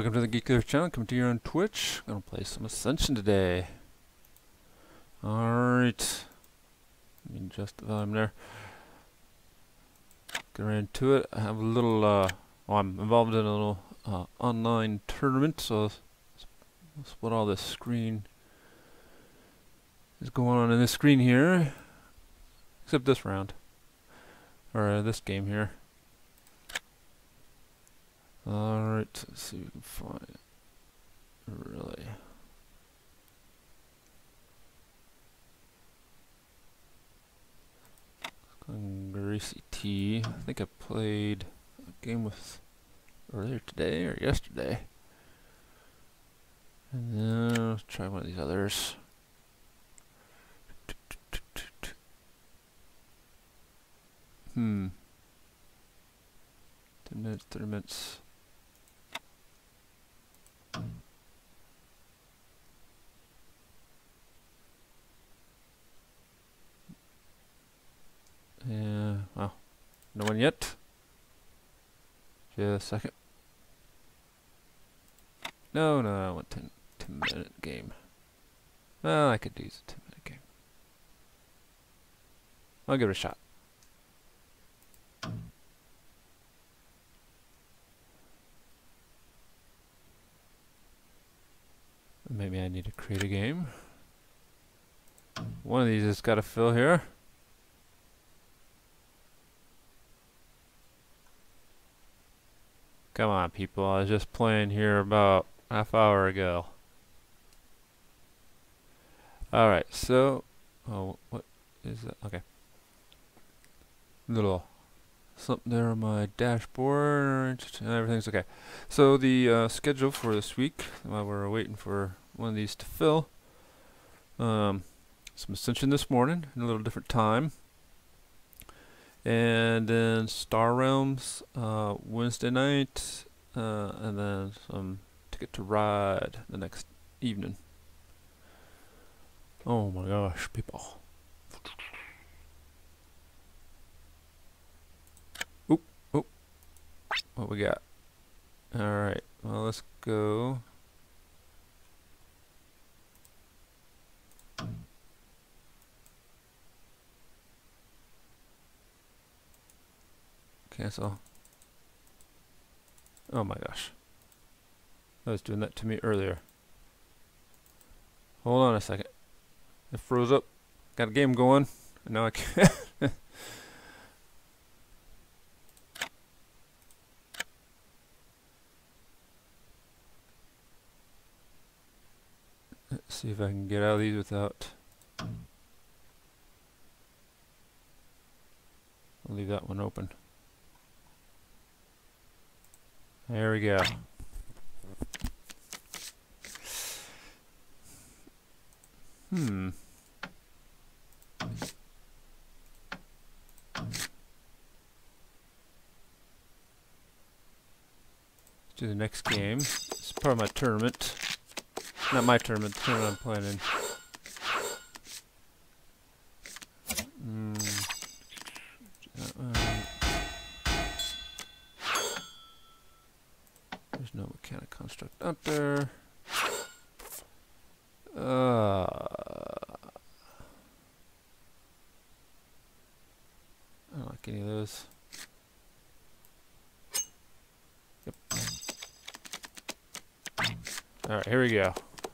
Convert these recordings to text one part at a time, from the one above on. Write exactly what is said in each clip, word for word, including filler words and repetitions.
welcome to the Geek Earth channel. Coming to you on Twitch. Gonna play some Ascension today. Alright. Let me just while I'm there. Get right into it. I have a little, uh, well, I'm involved in a little uh, online tournament, so that's what all this screen is going on in this screen here. Except this round. Or uh, this game here. Alright, let's see if we can find it. Really. Gracie T. I think I played a game with earlier today or yesterday. And then let's try one of these others. Hmm. ten minutes, thirty minutes. Yeah, well, no one yet. Just a second. No, no, I want ten, ten minute game. Well, I could use a ten minute game. I'll give it a shot. Maybe I need to create a game. One of these has got to fill here. Come on, people. I was just playing here about half hour ago. Alright, so... Oh, what is that? Okay. Little something there on my dashboard. Everything's okay. So the uh, schedule for this week, while we're waiting for one of these to fill. Um, some Ascension this morning, in a little different time. And then Star Realms uh, Wednesday night, uh, and then some Ticket to Ride the next evening. Oh my gosh, people. Oop, oop. What we got? Alright, well, let's go. Cancel. Oh my gosh. I was doing that to me earlier. Hold on a second. It froze up. Got a game going. And now I can't. Let's see if I can get out of these without... I'll leave that one open. There we go. Hmm. Let's do the next game. It's part of my tournament. Not my tournament, the tournament I'm playing in. Mm. Uh, There's no mechanic construct out there. Uh, I don't like any of those. Yep. Alright, here we go.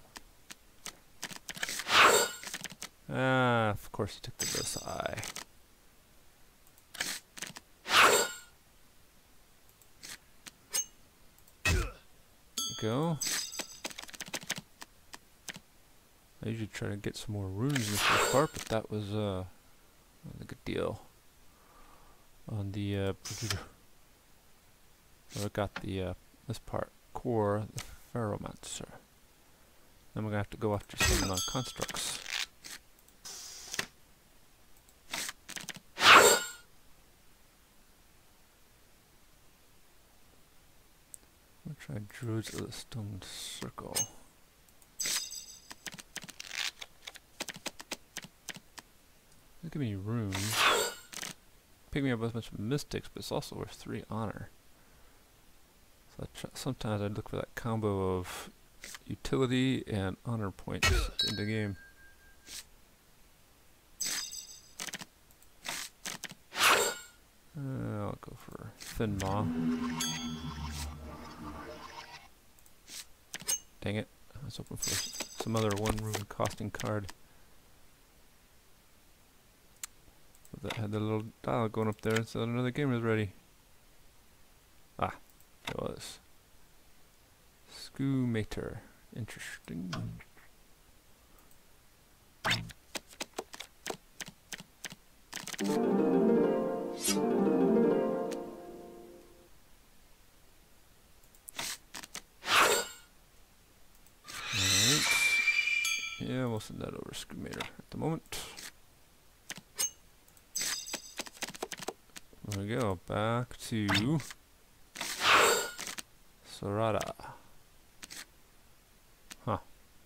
Ah, of course he took the Versailles. Go. I usually try to get some more runes in this first part, but that was uh, a good deal. On the uh, so I got the uh, this part core, the Ferromancer. Then we're gonna have to go after some uh, constructs. I'm gonna try Druids of the Stone Circle. They give me runes. Pick me up with a bunch of mystics, but it's also worth three honor. So I try, sometimes I look for that combo of utility and honor points in the game. Uh, I'll go for Thin Maw. Dang it. I was hoping for some other one rune costing card. But that had the little dial going up there, so another game is ready. Ah, it was. Scoomator. Interesting. Yeah, we'll send that over to Scoomator at the moment. There we go, back to Sarada. Huh.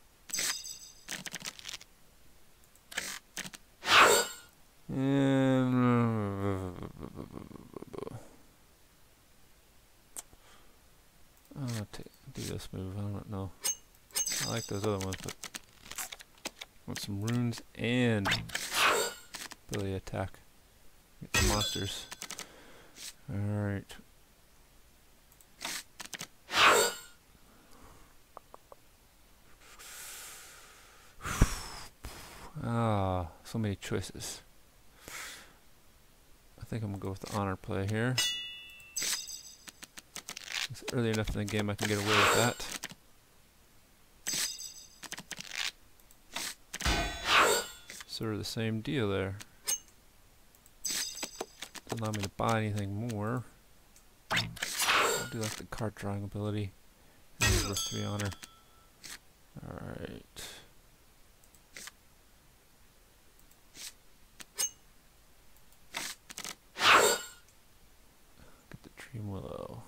And I'll take, do this move, I don't know. I like those other ones, but I want some runes and ability attack. Get the monsters. Alright. Ah, so many choices. I think I'm gonna go with the honor play here. It's early enough in the game I can get away with that. Sort of the same deal there. Doesn't allow me to buy anything more. I do like the card drawing ability. And it's worth three honor. Alright. Get the Dream Willow.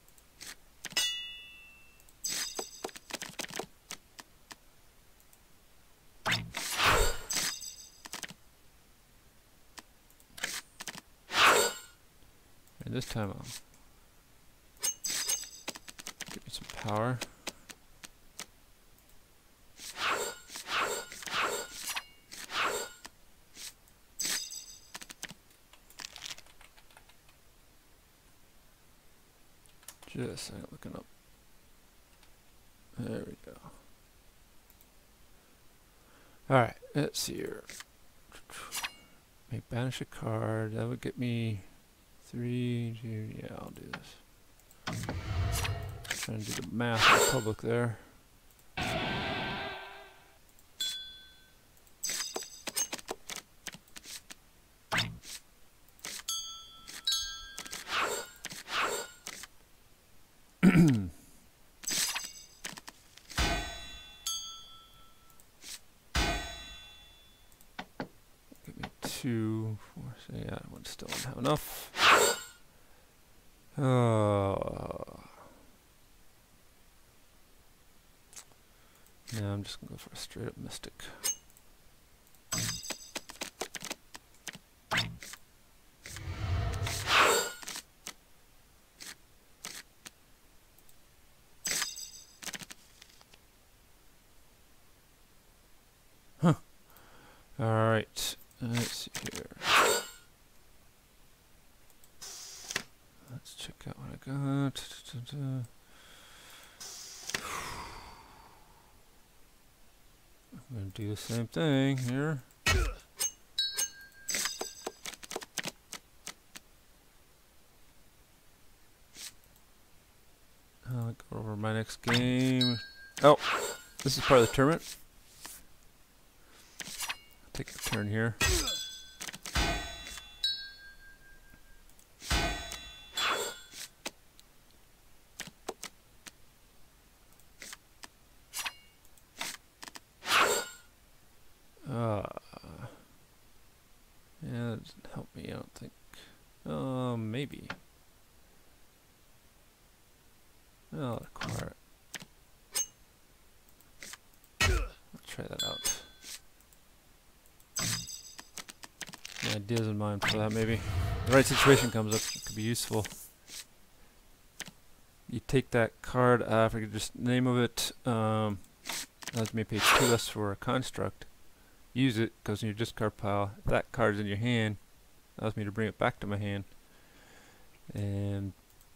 And this time I'll give me some power. Just a second, looking up. There we go. Alright, let's see here. Make banish a card. That would get me three, two, yeah, I'll do this. Trying to do the math in public there. Give me two, four, so yeah, I would still don't have enough. Oh. Yeah, I'm just gonna go for a straight up mystic. Huh. Alright. Let's see here. Let's check out what I got. Da, da, da. I'm going to do the same thing here. I'll go over my next game. Oh, this is part of the tournament. I'll take a turn here. Uh, yeah, that doesn't help me, I don't think. Um, uh, maybe. I'll acquire it. I'll try that out. Any ideas in mind for that, maybe? The right situation comes up, it could be useful. you take that card, uh, if I could just name of it, um, allows me to pay two less for a construct. Use it, goes in your discard pile. If that card's in your hand, allows me to bring it back to my hand. And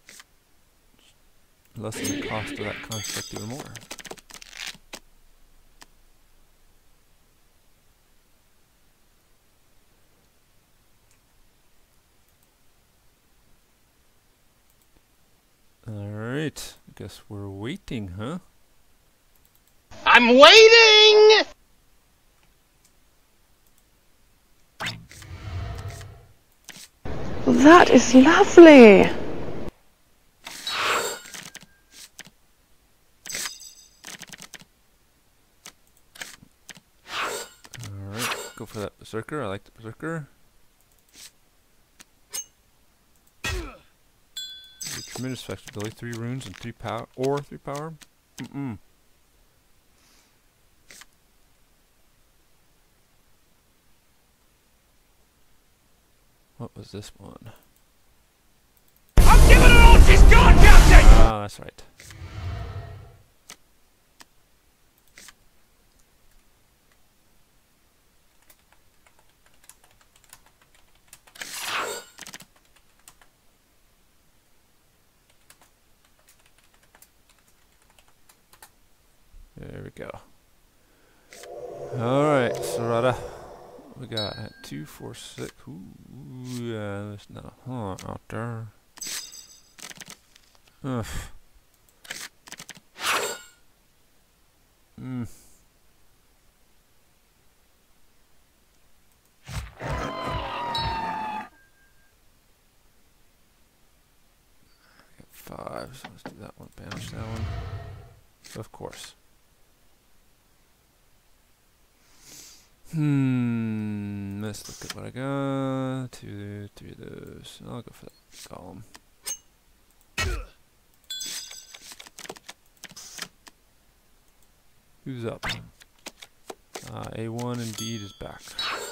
lessen the cost of that construct even more. Alright, I guess we're waiting, huh? I'm waiting! That is lovely! Alright, go for that Berserker. I like the Berserker. Tremendous flexibility, three runes and three power, or three power. Mm-mm. What was this one? I'm giving her all she's got, Captain! Ah, that's right. There we go. Alright, Serata. We got at two, four, six. Ooh, yeah, there's not a hunt out there. Ugh. Mm. Five, so let's do that one. Banish that one. Of course. Hmm, let's look at what I got. Two, three of those. I'll go for that column. Who's up? Uh, A one indeed is back.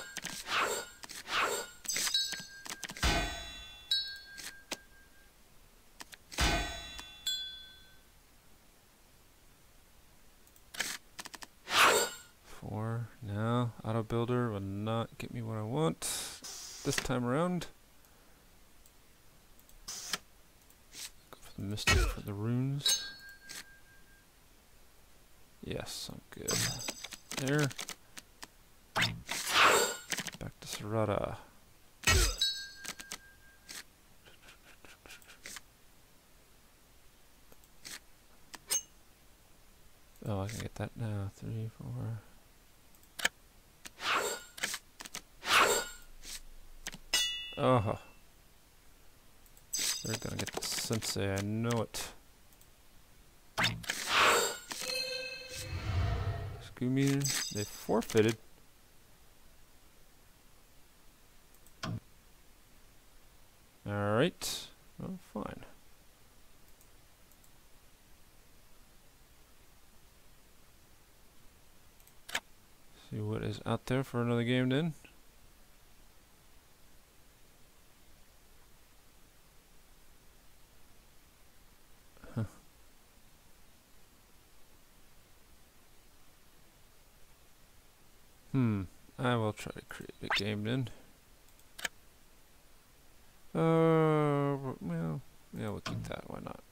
Four. Now, auto builder will not get me what I want this time around. Go for the mystic for the runes. Yes, I'm good. There. Back to Serata. Oh, I can get that now. Three, four. Oh. They're gonna get the sensei, I know it. Scoometer, they forfeited. Alright. Oh, fine. See what is out there for another game then. Huh. Hmm. I will try to create a game then. Uh, well, yeah, we'll keep that. Why not?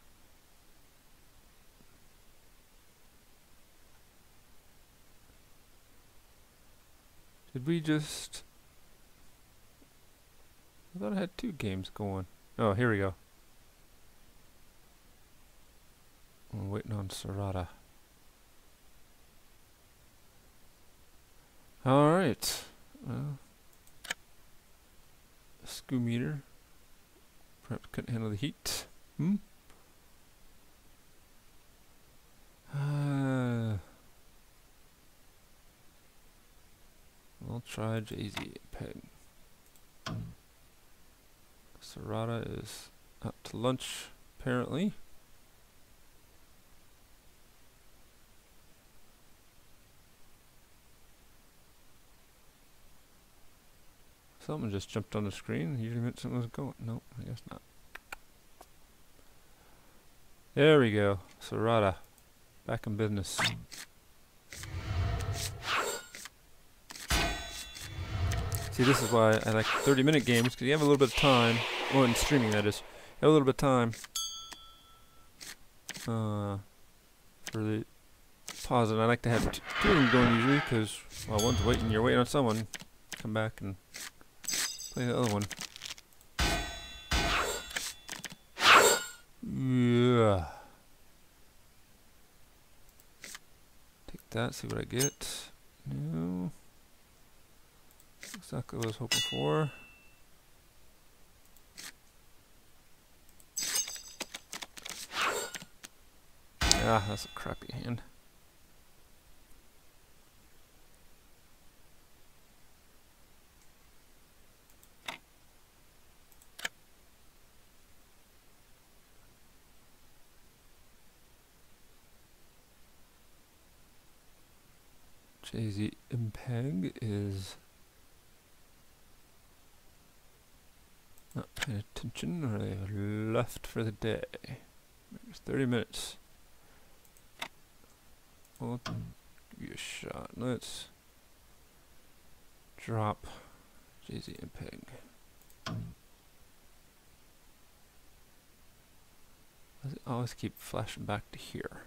Did we just... I thought I had two games going. Oh, here we go. I'm waiting on Serata. Alright. Well, Scoometer. Perhaps couldn't handle the heat. Hmm? Uh, I'll try Jay-Z Peg. Serata is out to lunch, apparently. Something just jumped on the screen. Usually meant something was going. Nope, I guess not. There we go. Serrata. Back in business. See, this is why I like thirty minute games, because you have a little bit of time. Well, in streaming, that is. You have a little bit of time. Uh, for the pause, and I like to have t two of them going usually, because, well, one's waiting, you're waiting on someone. Come back and play the other one. Yeah. Take that, see what I get. No. Exactly what I was hoping for. Ah, that's a crappy hand. J Z Impeg is not paying attention, or they have left for the day. There's thirty minutes. We'll give you a shot. Let's drop J Z Impeg. Does it always keep flashing back to here?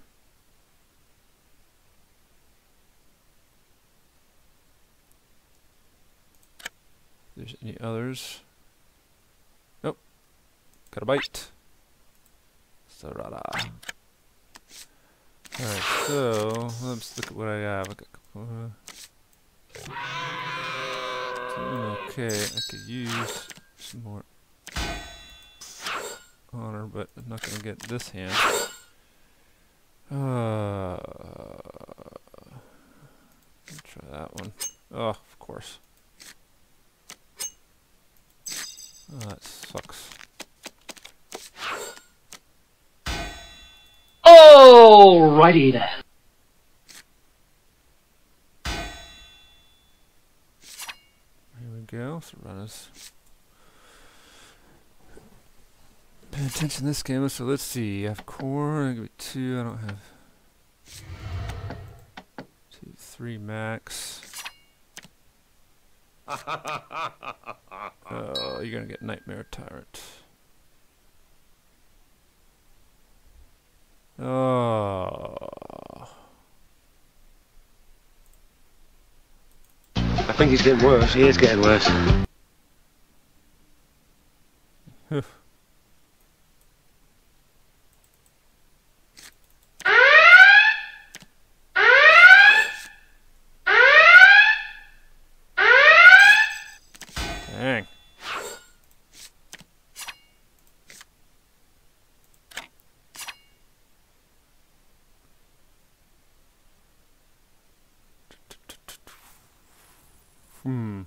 If there's any others. Nope. Got a bite. Serrata. Alright, so let's look at what I have. I got a couple, uh, okay, I could use some more honor, but I'm not gonna get this hand. Uh, let's try that one. Oh, of course. Oh, that sucks. Alrighty then. Here we go. So run us. Pay attention to this game. So let's see. I have core. I give it two. I don't have two, three max. Oh, you're gonna get Nightmare Tyrant. Oh. I think he's getting worse. He is getting worse. Dang. Hmm.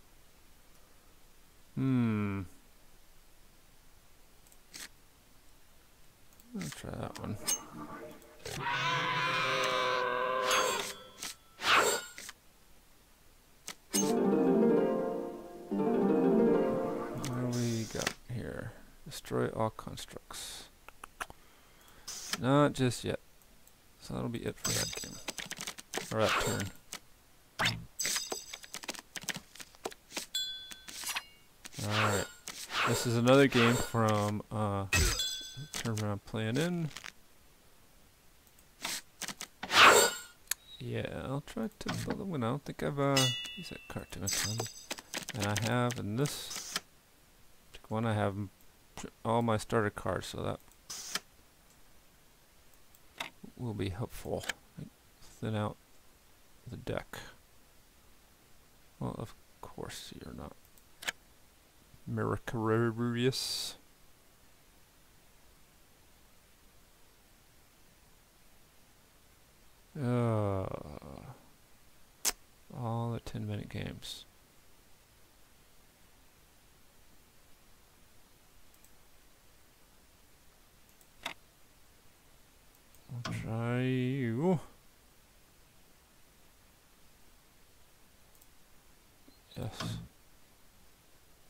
Hmm. I'll try that one. What do we got here? Destroy all constructs. Not just yet. So that'll be it for that game. Or that turn. Alright. This is another game from uh Turnaround Plan In. Yeah, I'll try to build the one. I don't think I've uh used that cartoon a ton. And I have in this one I have all my starter cards, so that will be helpful. Thin out the deck. Well, of course you're not meritorious. Uh, all the ten minute games. I'll try you. Yes.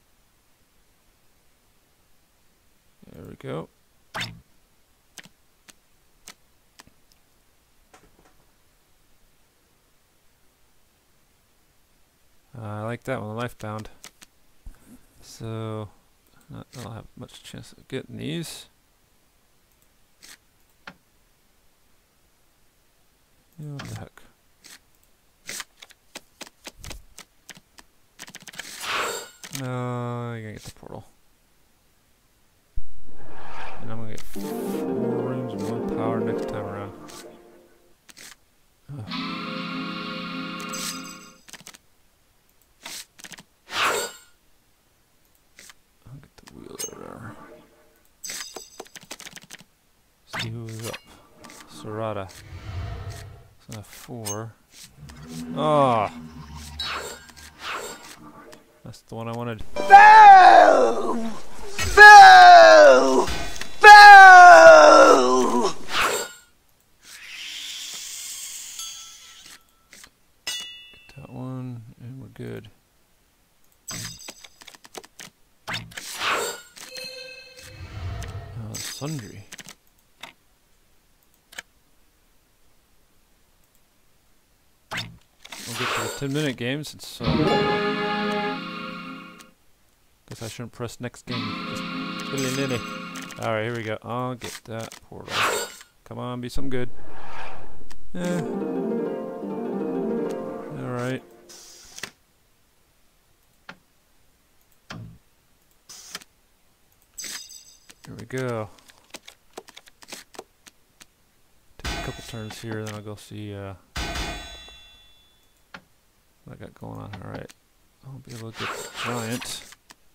There we go. Uh, I like that one, life bound. So, not, I don't have much chance of getting these. Yeah, what the heck? No, you're gonna get the portal. And I'm gonna get four rooms and one power next time around. Ugh. I'll get the wheeler there. See who is up. Serrata. So four. Oh! That's the one I wanted. Boo! Boo! Boo! Get that one, and we're good. Oh, sundry. We'll get to the ten minute game since uh, guess I shouldn't press next game. Just willy-nilly. Alright, here we go. I'll get that portal. Come on, be something good. Yeah. Alright. Here we go. Take a couple turns here, then I'll go see uh, what I got going on. Alright. I'll be able to get the giant.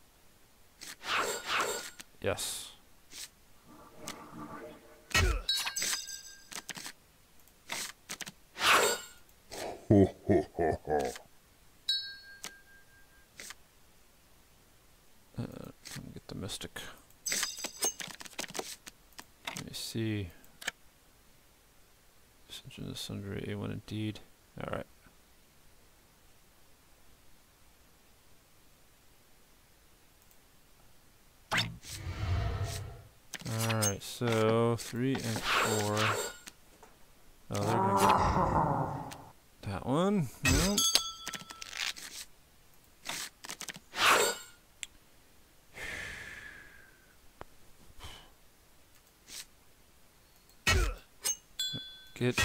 Yes. Ho ho ho ho. Uh, let me get the mystic. Let me see. Ascension of Sundry A one indeed. Alright. Alright, so three and four. Oh, they're gonna get that one. Nope. Get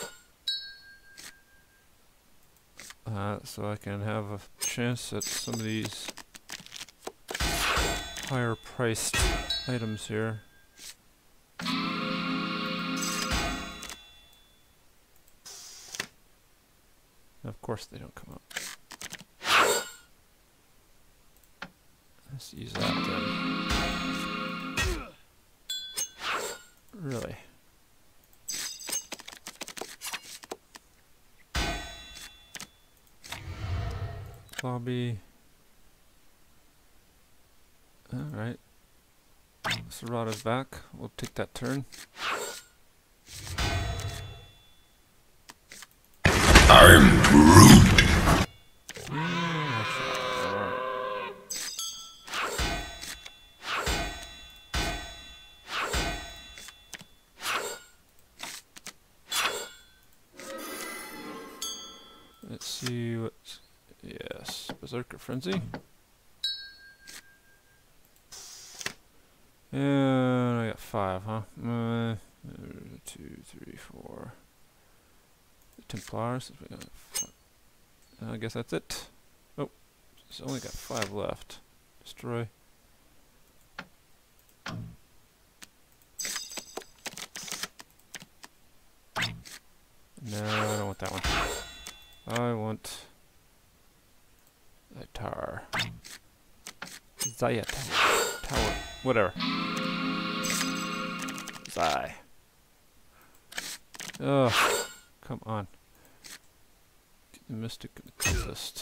uh, so I can have a chance at some of these higher priced items here. Of course they don't come up. Let's use that then. Really? Lobby. Alright. Serrata's back. We'll take that turn. I'm Groot. Yeah, that's alright. Let's see what. Yes, Berserker Frenzy. And I got five, huh? Uh, two, three, four. Templars. We got five. I guess that's it. Oh, it's only got five left. Destroy. No, I don't want that one. I want the tower. Zaya tower. Tower. Whatever. Zai. Ugh. Come on. Get the Mystic and the Cultist.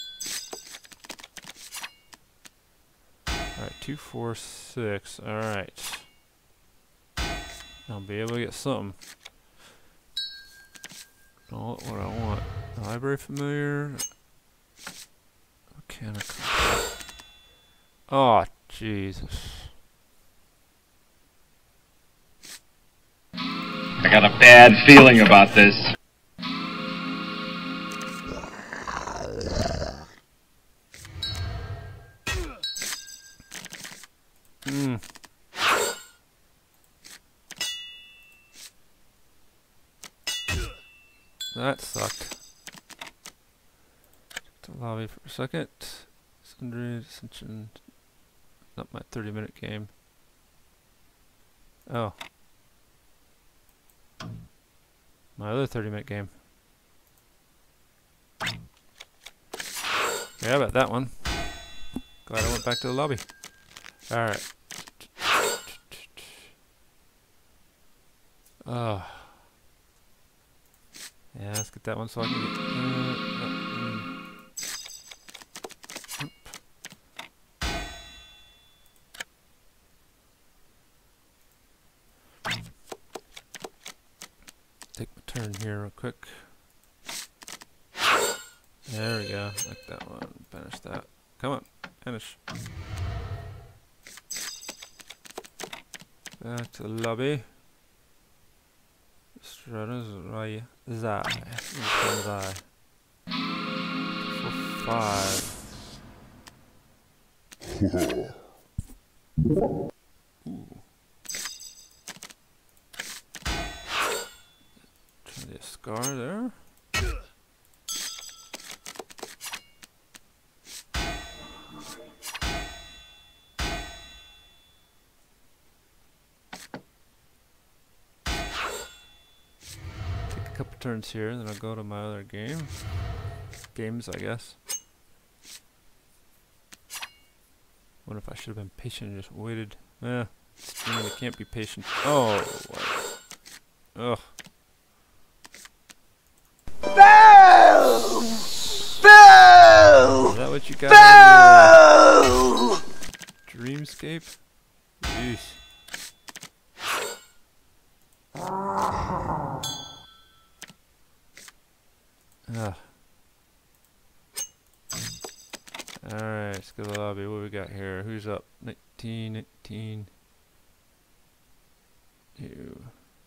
Alright, two, four, six. Alright. I'll be able to get something. Not what I want. Library Familiar. Mechanical. Oh, Jesus. I got a bad feeling about this. that sucked. To lobby for a second. Sundry Ascension. Not my thirty minute game. Oh. My other thirty minute game. Yeah, about that one. Glad I went back to the lobby. Alright. Oh. Yeah, let's get that one so I can get. Uh, uh, mm. Take my turn here real quick. There we go. Like that one. Finish that. Come on. Finish. Back to the lobby. Stratus Rai Zai. Zai. For five. Ooh. Try the scar there. Couple turns here, then I'll go to my other game. Games, I guess. What if I should have been patient and just waited? Eh, I mean, you can't be patient. Oh, what? Ugh. Boom! Boom! Is that what you got? Boom! Dreamscape? Jeez. Ah. Alright, let's go to the lobby. What we got here? Who's up? nineteen, nineteen. You.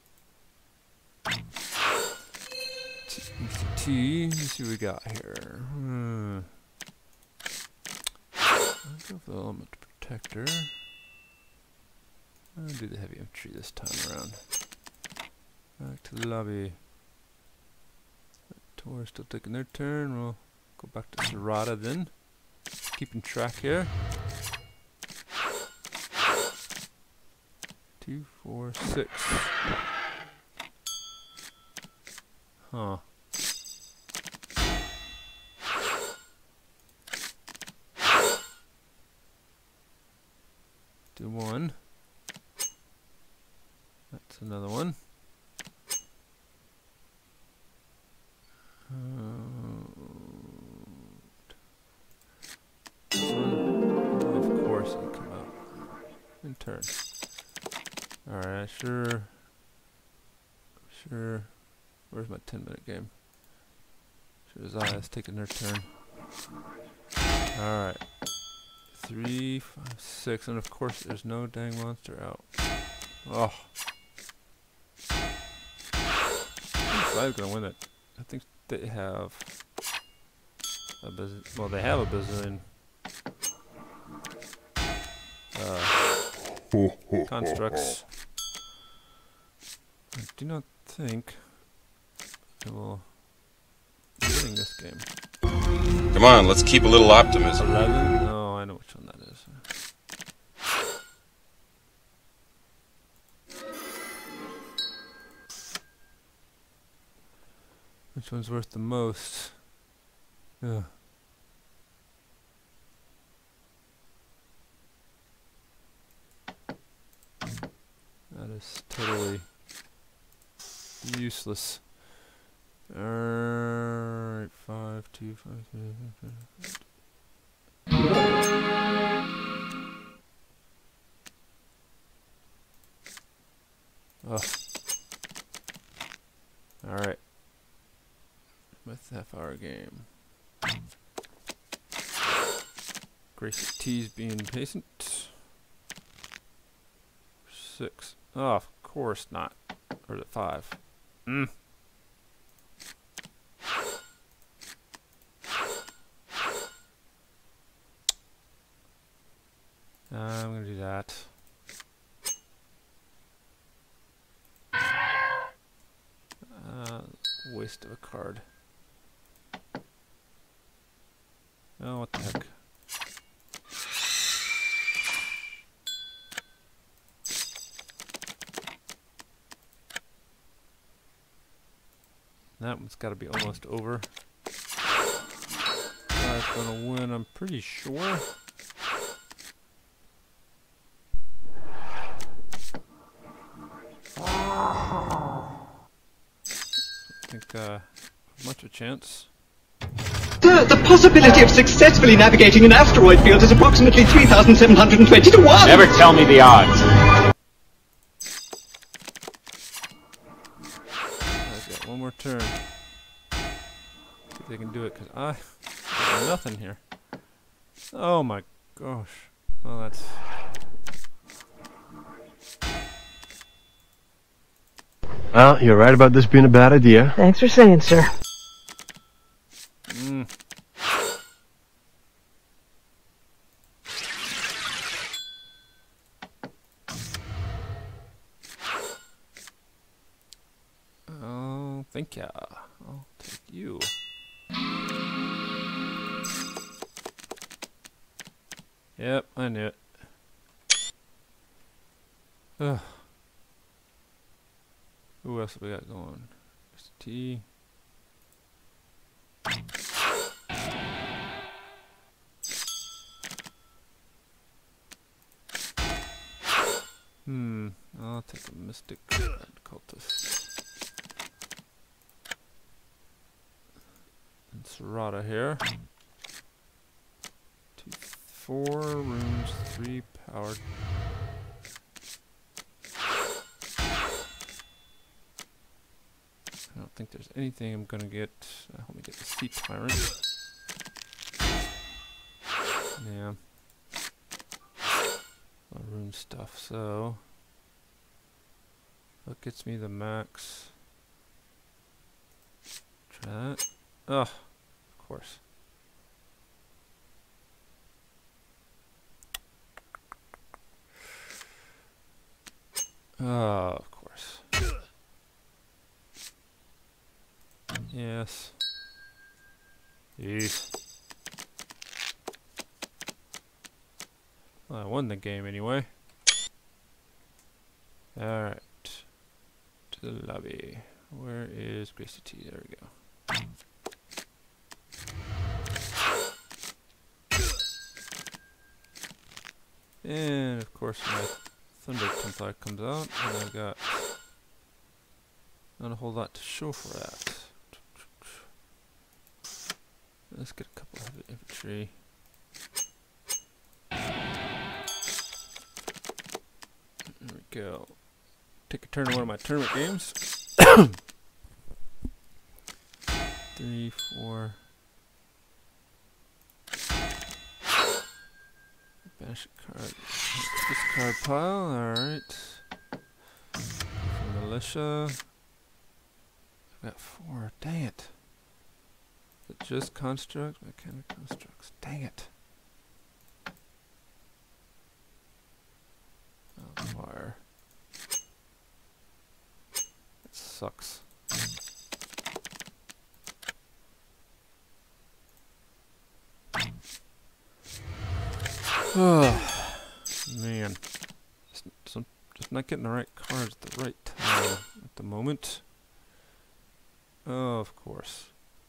T. Let's see what we got here. Hmm. I'll go for the element protector. I'll do the heavy infantry this time around. Back to the lobby. We're still taking their turn. We'll go back to Serrata then. Keeping track here. Two, four, six. Huh. Do one. That's another one. Of course, it'll come out in turn. Alright, sure. Sure. Where's my ten minute game? Sure as I is taking their turn. Alright. Three, five, six, and of course there's no dang monster out. Oh. I think Five's gonna win it. I think they have a bazillion. Well, they have a bazillion uh, constructs. I do not think I will be winning this game. Come on, let's keep a little optimism. eleven? No, I know which one that is. Which one's worth the most? Yeah. That is totally useless. Alright, five, two, five, three, five, oh. Alright. With half hour game. Gracie T's being patient. Six. Oh, of course not. Or is it five? Mm. I'm gonna do that. Uh, wait. waste of a card. Oh, what the heck. That one's got to be almost over. Guy's gonna win, I'm pretty sure. I think uh, much of a chance. The, the possibility of successfully navigating an asteroid field is approximately three thousand seven hundred twenty to one. Never tell me the odds. I've got one more turn. See if they can do it, because I got nothing here. Oh my gosh. Well, that's... Well, you're right about this being a bad idea. Thanks for saying, sir. Mm. Oh, thank ya. I'll take you. Yep, I knew it. Ugh. Who else have we got going? S T. Hmm, I'll take a Mystic Cultist. And Serrata here. Two, four runes, three powered. I don't think there's anything I'm gonna get. Uh, let me get the Sea Tyrant. Yeah. Rune stuff, so what gets me the max? Try that. Oh, of course. Oh, of course. Yes. Jeez. Well, I won the game anyway. Alright. To the lobby. Where is Gracie T? There we go. And of course my Thunder Templar comes out, and I've got not a whole lot to show for that. Let's get a couple of infantry. There we go. Take a turn in one of my tournament games. Three, four. Banish a card. Discard pile, alright. Militia. I've got four. Dang it. Is it just constructs? Mechanic constructs. Dang it. Oh, fire. It sucks. Oh, man. Just, some, just not getting the right cards at the right time at the moment. Oh, of course.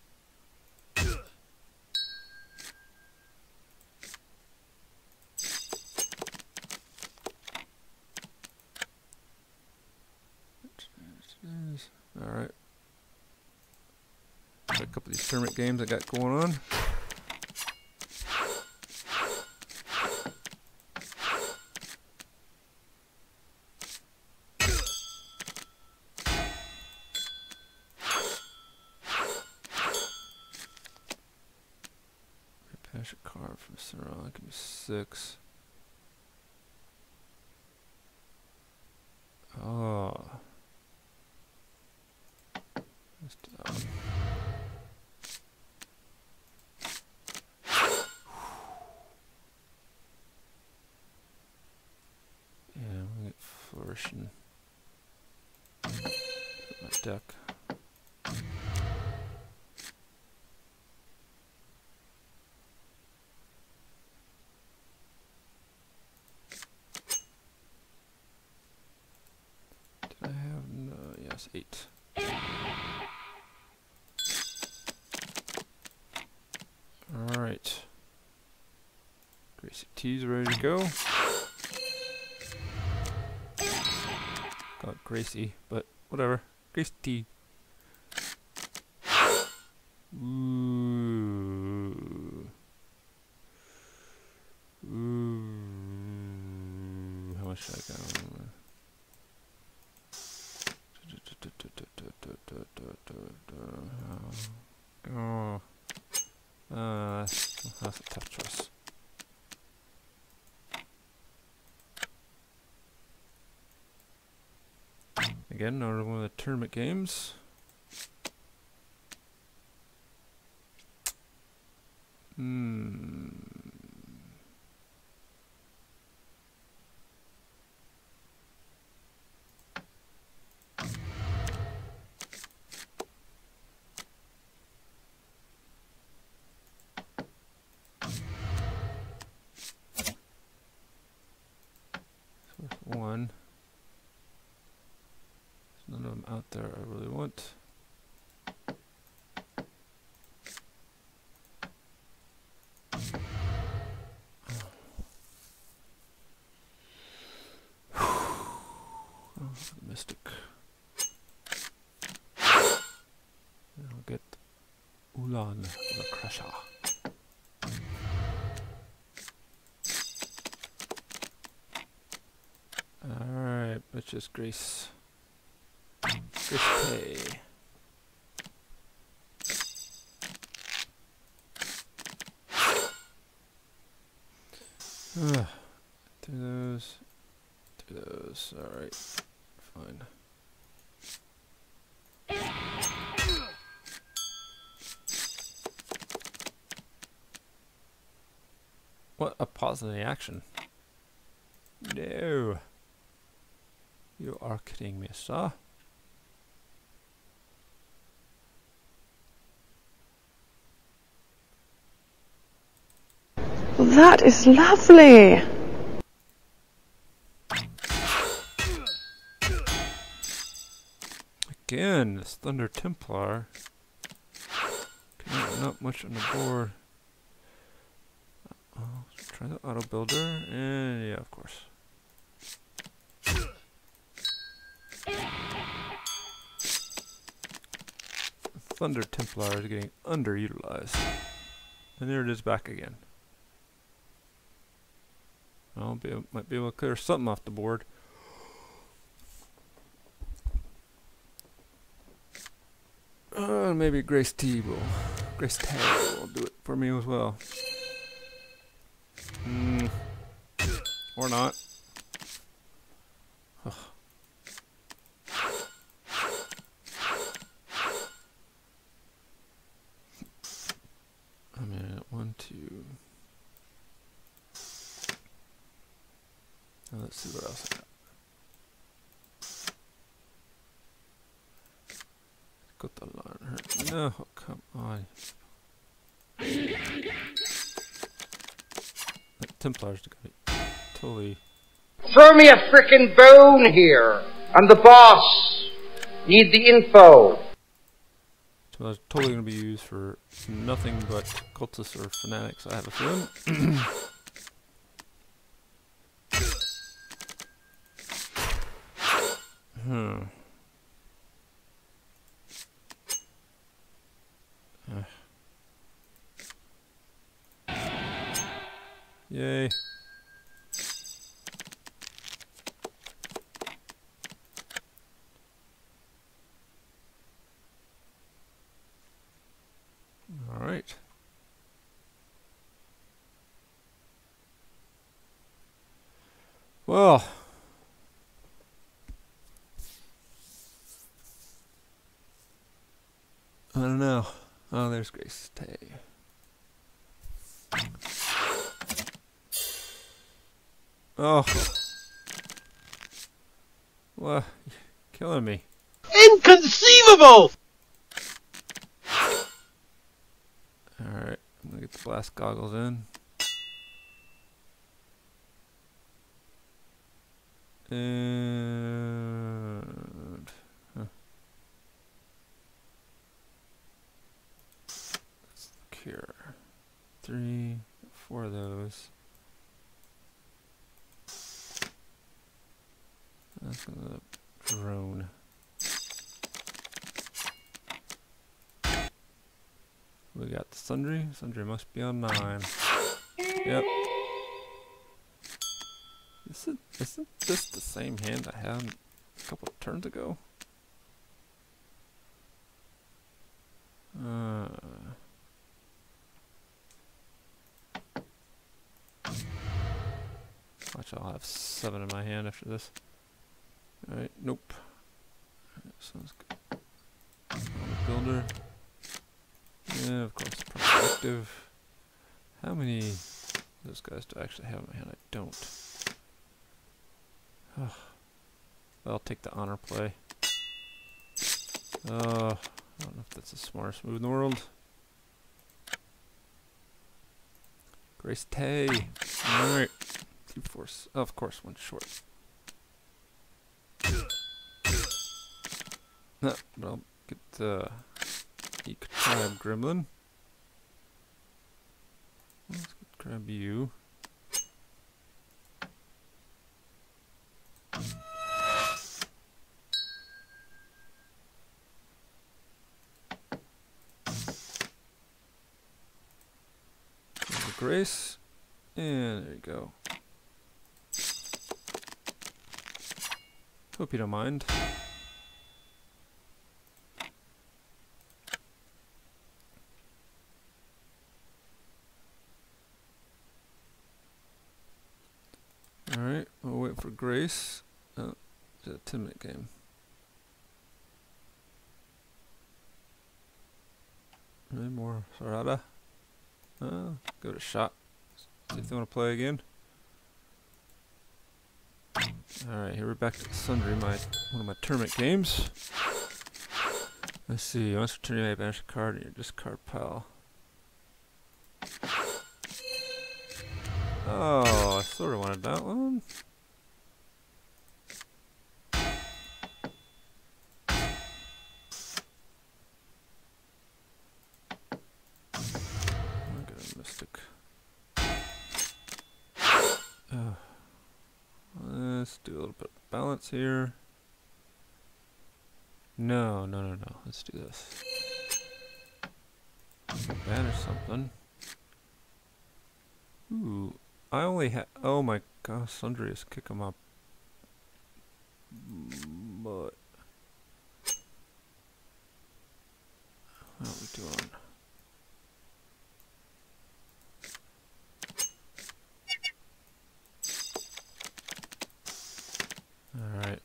Alright. Got a couple of these tournament games I got going on. Repash a card from Sarah. Give me six. Oh. Um. Yeah, we'll get flourishing. Put my deck. plus eight. Alright. Gracie T's ready to go. Got Gracie, but whatever. Gracie T. Ooh. Ooh. How much should I got on there? Oh. Uh, that's a tough choice. Again, another one of the tournament games. Hmm. One. There's none of them out there I really want. Oh, the Mystic. And I'll get Ulan the Crusher. Alright, let's just Grace. Grace Pay. Uh, do those. Do those. Alright. Fine. What a pause in the action. No. You are kidding me, sir. That is lovely. Again, this Thunder Templar. Okay, not much on the board. Uh, let's try the auto builder, and yeah, of course. Thunder Templar is getting underutilized. And there it is back again. I'll be might be able to clear something off the board. Uh, maybe Grace T will, Grace T will do it for me as well. Mm. Or not. Ugh. I mean, one, two. Now let's see what else I got. Got the line. No, come on. That Templar's gonna totally. Throw me a frickin' bone here. I'm the boss. Need the info. Templar's totally gonna be used for nothing but cultists or fanatics, I have a feeling. Hmm. Uh. Yay. All right. Well, I don't know. Oh, there's Grace Tay. Oh. What? You're killing me. Inconceivable! Alright, I'm gonna get the blast goggles in. And... Huh. three, four of those. That's gonna drone. We got the Sundry. Sundry must be on nine. Yep. Isn't, isn't this the same hand I had a couple of turns ago? Uh, watch, I'll have seven in my hand after this. Alright, nope. Sounds good. Builder. Yeah, of course, perspective. How many of those guys do I actually have in my hand? I don't. I'll take the honor play. Uh, I don't know if that's the smartest move in the world. Grace Tay. Alright. Two force. Oh, of course, one short. No, but I'll get the Eek Tribe Gremlin. Let's grab you. Grace, and there you go. Hope you don't mind. Alright, we'll wait for Grace. Oh, it's a ten minute game. Any more Sarada? Uh, give it a shot. See if they want to play again. Alright, here we're back to Sundry, my one of my tournament games. Let's see, once per turn you may banish a card in your discard pile. Oh, I sort of wanted that one. Mystic. Uh, let's do a little bit of balance here. No, no, no, no. Let's do this. Banish something. Ooh, I only had. Oh my gosh, Sundry is kick him up. But how are we doing? Alright.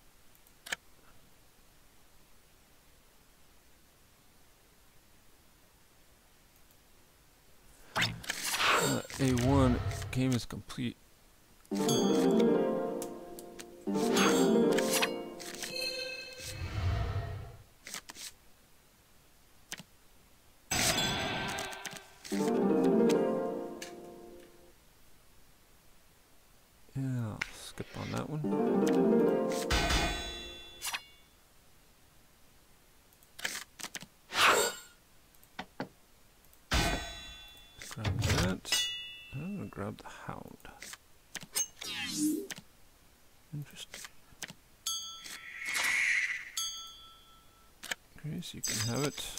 Uh, A one game is complete. Yeah, I'll skip on that one. Grab that. I'm gonna grab the Hound. Interesting. Okay, so you can have it.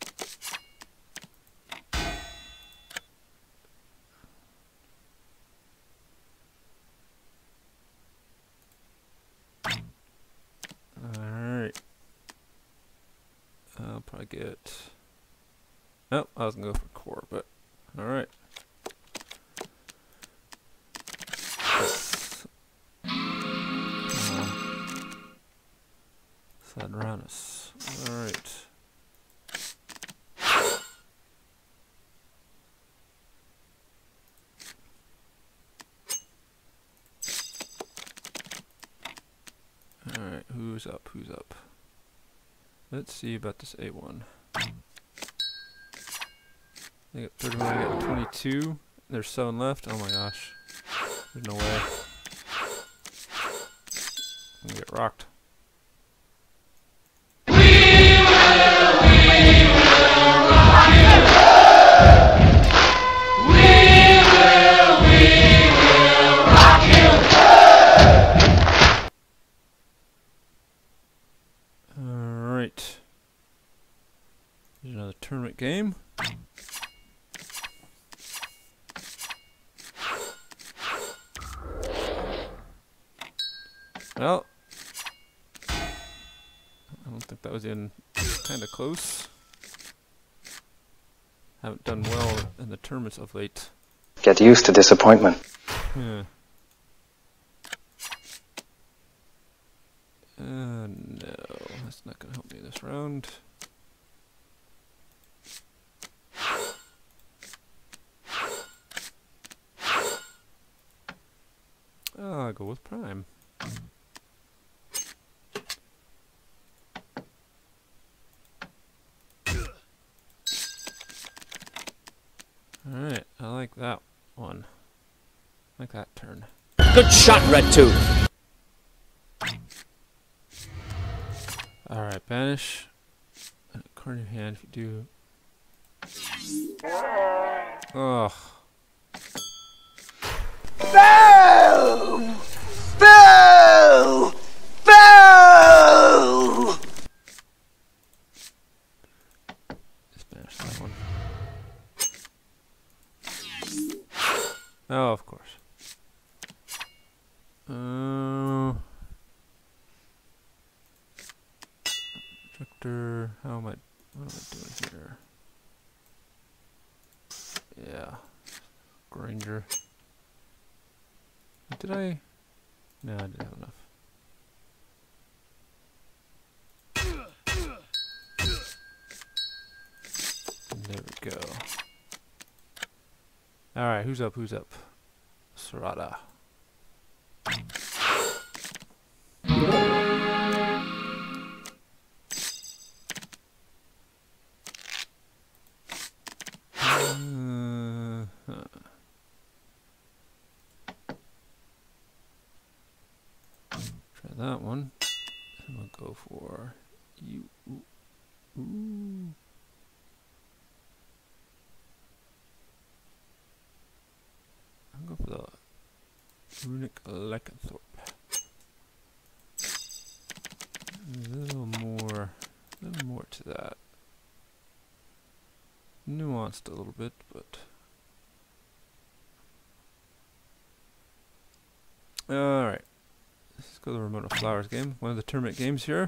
Alright. I'll probably get. Oh, I was gonna go for core, but alright. Sadranus. Alright. Alright, who's up? Who's up? Let's see about this A one. I got thirty-one, I got twenty-two. There's seven left. Oh my gosh. There's no way. I'm gonna get rocked. tournament game. Well, I don't think that was in kind of close. Haven't done well in the tournaments of late. Get used to disappointment. Yeah. Uh, no, that's not going to help me this round. Oh, I'll go with Prime. Alright, I like that one. I like that turn. Good shot, Red Tooth. Alright, banish. And corner your hand if you do. Ugh. Boo! Boo! Boo! Just banish that one. Oh, of course. Uh, Director, how am I, what am I doing here? Yeah. Granger. Did I? No, I didn't have enough. There we go. Alright, who's up, who's up? Serrata. Uh, huh. Try that one. And we'll go for you. Ooh. Ooh. I'll go for the Runic Lycanthrope. A little more, a little more to that. Nuanced a little bit, but all right. Let's go to the Remote of Flowers game. One of the tournament games here.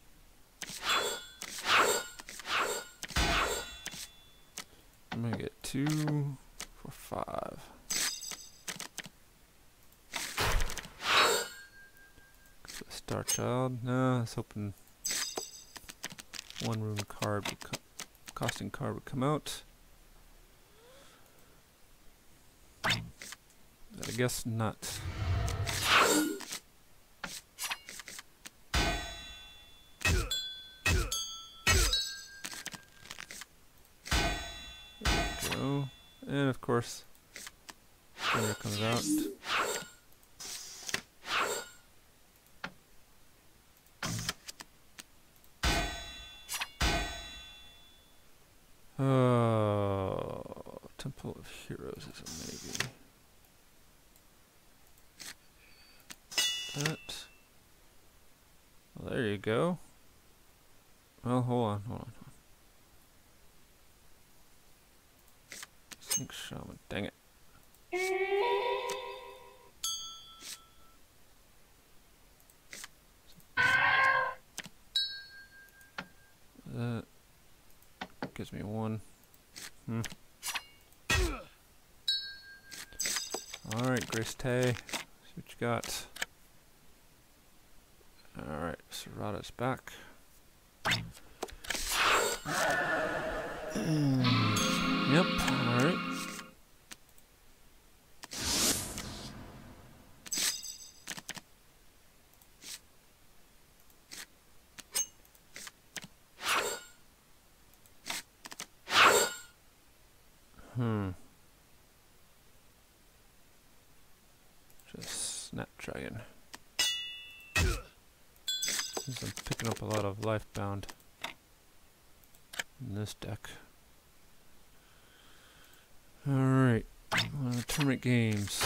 I'm gonna get two for five. Star Child. No, I was hoping one rune card would co costing card would come out. But I guess not. There we go. And of course, there it comes out. Oh, Temple of Heroes is a maybe. That. Well, there you go. Well, hold on, hold on, hold on. Sync Shaman, dang it. That gives me one. Hmm. Alright, Grace Tay. See what you got. Alright, Serrata's back. Yep, alright. Hmm. Just Snapdragon. I'm picking up a lot of Lifebound in this deck. Alright, one of the tournament games.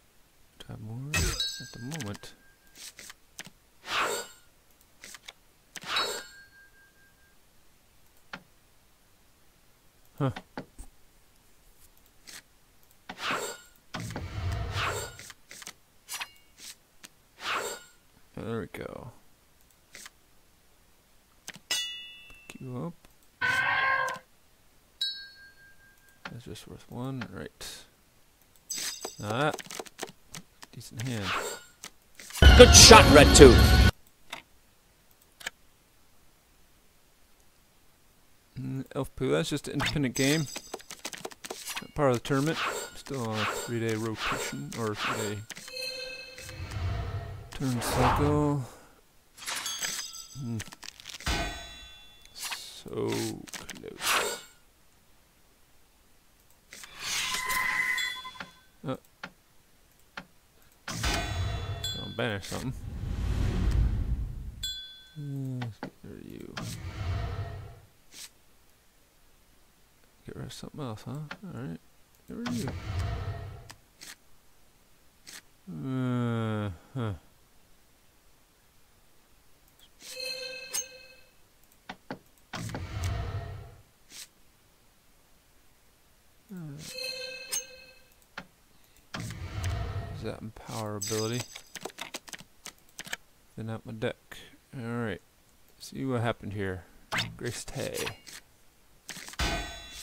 Do I have more at the moment? Huh. There we go. Pick you up. That's just worth one, right. Now that, decent hand. Good shot, Red Tooth. Mm, Elf Poo, that's just an independent game. Not part of the tournament. Still on a three-day rotation, or three-day turn cycle. Mm. So close. Uh. I'll banish something. Uh, let's get rid of you. Get rid of something else, huh? Alright. Get rid of you. Uh, huh. Use that empower ability. Then out my deck. Alright. See what happened here. Grace Tay. I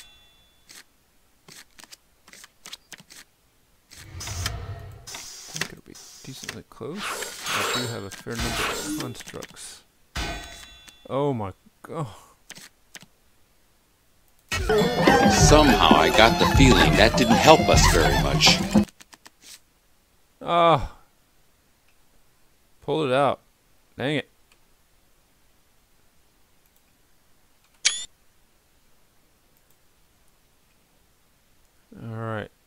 think it'll be decently close. I do have a fair number of constructs. Oh my god. Somehow I got the feeling that didn't help us very much. Ah. Oh. Pulled it out. Dang it. Alright.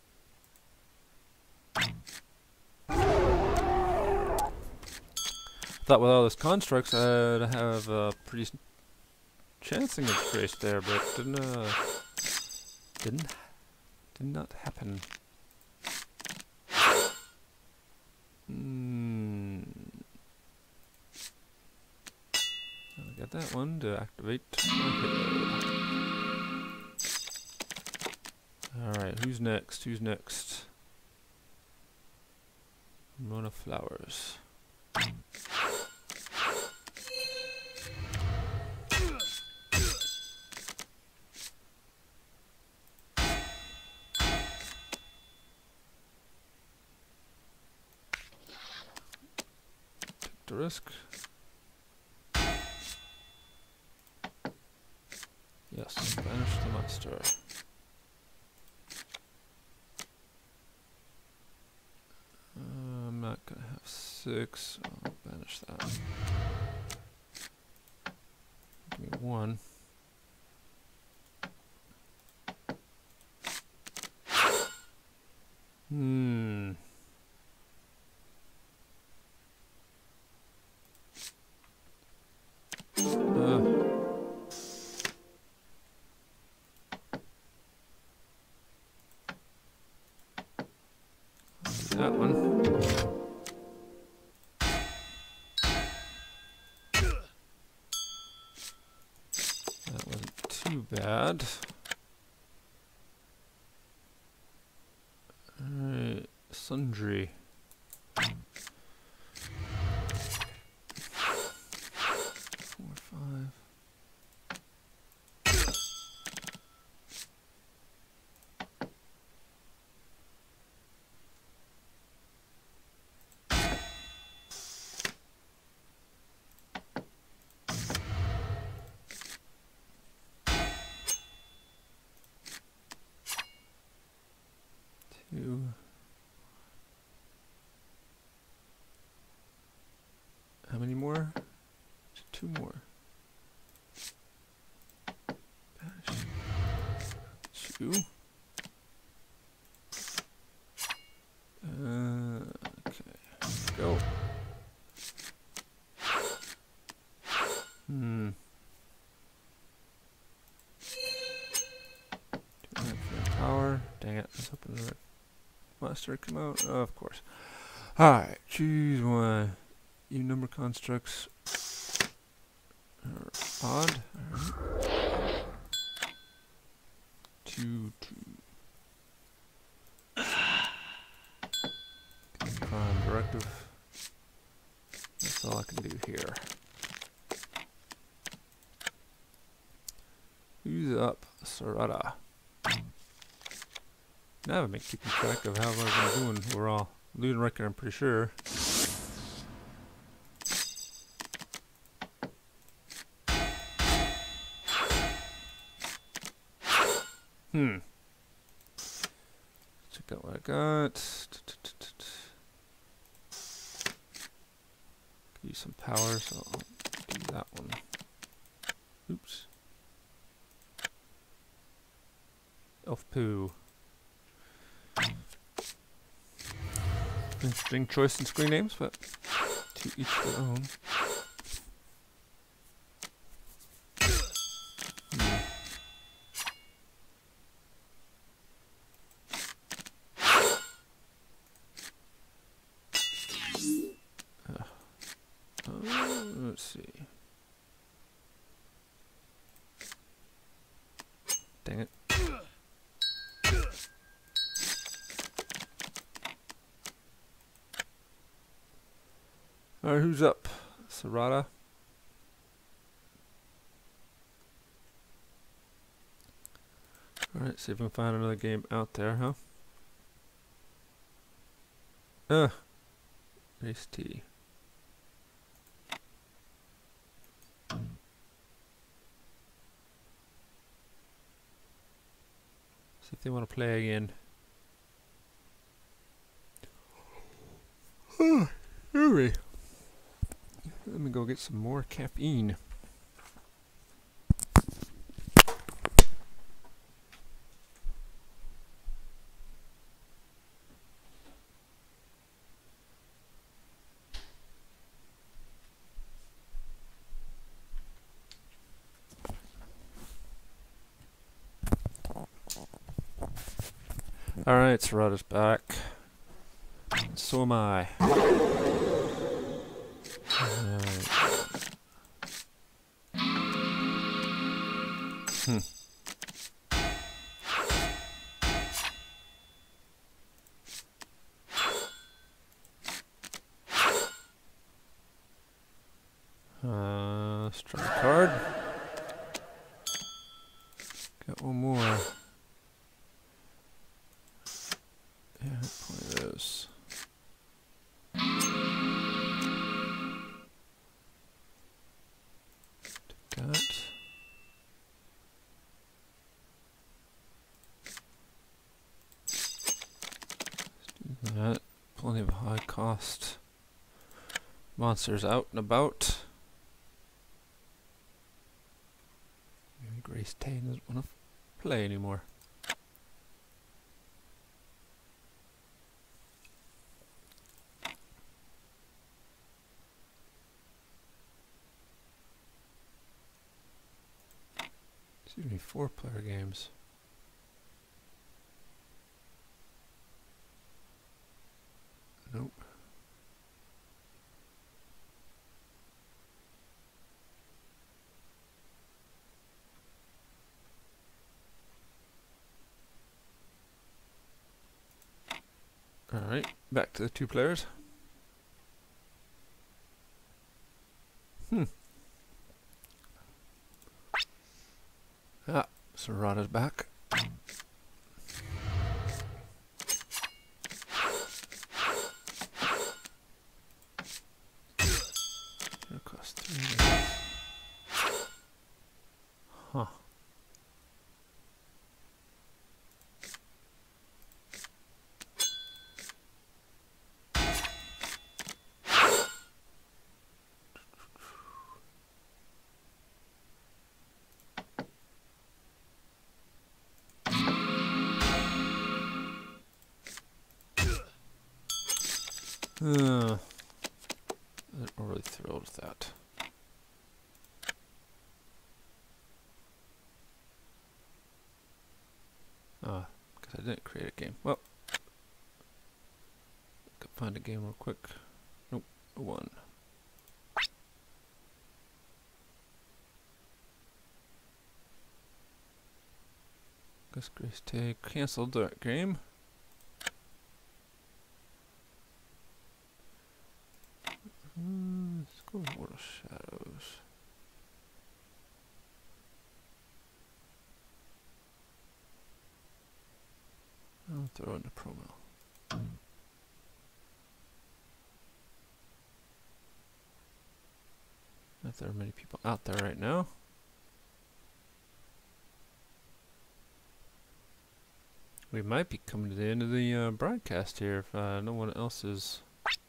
Thought with all those constructs I'd have a pretty chance against Grace there, but didn't uh didn't did not happen. Hmm. I'll get that one to activate. Alright, who's next? Who's next? Mona Flowers. Take the risk. Yes, banish the monster. Uh, I'm not gonna have six. I'll banish that. Give me one. Hmm. Uh. That one. That wasn't too bad. Alright, Sundry. Four, five. Two. How many more? Two more. Banish. Two. Uh, okay. Go. Hmm. Do I have power? Dang it! I was hoping the right monster would come out. Oh, of course. Alright, choose one. Even number constructs are odd. Alright. two, two. Prime directive. That's all I can do here. Who's up? Sarada. Now I haven't been keeping track of how I've been doing. We're all losing record, I'm pretty sure. Hmm. Check out what I got. Use some power, so I'll do that one. Oops. Elf poo. Interesting choice in screen names, but to each their own. Hmm. Uh, uh, let's see. Dang it. Alright, who's up? Sarada. Alright, see if we can find another game out there, huh? Uh, Race T. See if they want to play again. Oh, hurry. Let me go get some more caffeine. Alright, Sarada's back. So am I. Alright. Hmm. Uh, let's try a card. Got one more. Yeah, play those. Take that. Let's do that. Plenty of high cost monsters out and about. And Grace Tane doesn't want to play anymore. Excuse me, four player games. Nope. Alright, back to the two players. Hmm. Ah, Sarada's back. It'll cost three minutes. Huh. Uh, I'm not really thrilled with that. Ah, because I didn't create a game. Well, could find a game real quick. Nope, a one. Guess Grace Tay cancelled that game. Mm, let's go with World of Shadows. I'll throw in the promo. Not there are many people out there right now. We might be coming to the end of the uh, broadcast here if uh, no one else is.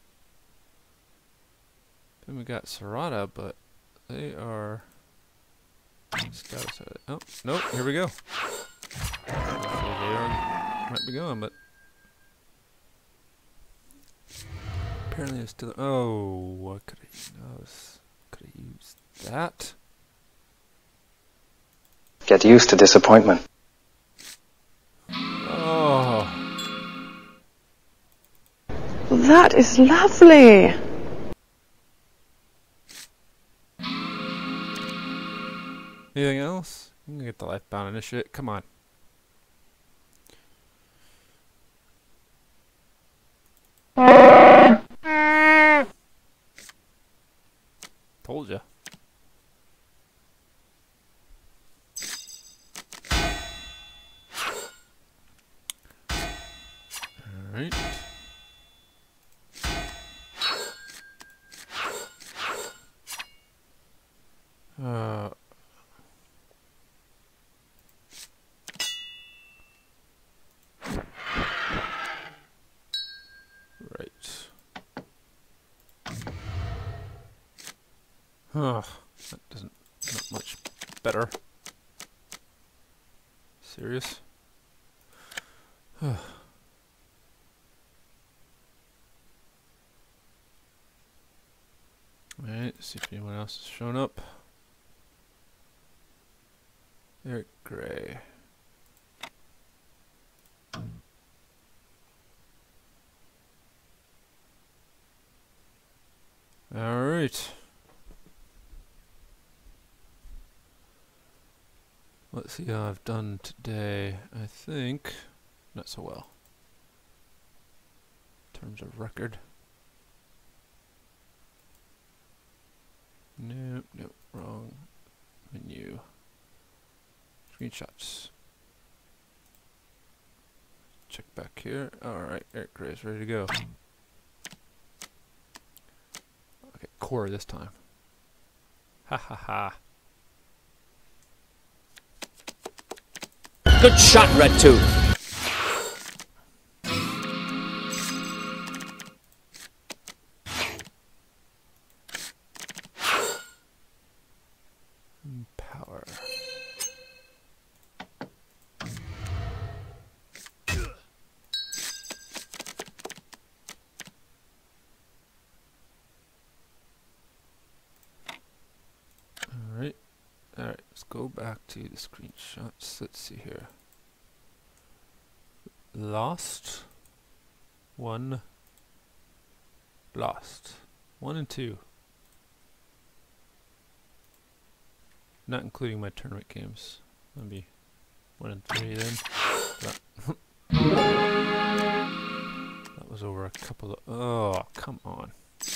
Then we got Serrata, but they are. Status of it. Oh, nope, here we go. They are, might be going, but. Apparently it's still. Oh, what could I use? Could have used that. Get used to disappointment. Oh. That is lovely. Anything else? I'm gonna get the Lifebound Initiate. Come on. Told ya. Alright. Uh. Right. Huh. That doesn't not much better. Serious? Alright, see if anyone else has shown up. Eric Gray. Alright. Let's see how I've done today. I think not so well. In terms of record. Nope, nope, wrong menu. Screenshots. Check back here. Alright, Eric Gray's ready to go. Okay, core this time. Ha ha ha. Good shot, Red Tooth. Power. Alright. Alright, let's go back to the screenshots. Let's see here. Lost. One. Lost. One and two. Not including my tournament games. That'd be one and three then. That was over a couple of. Oh, come on.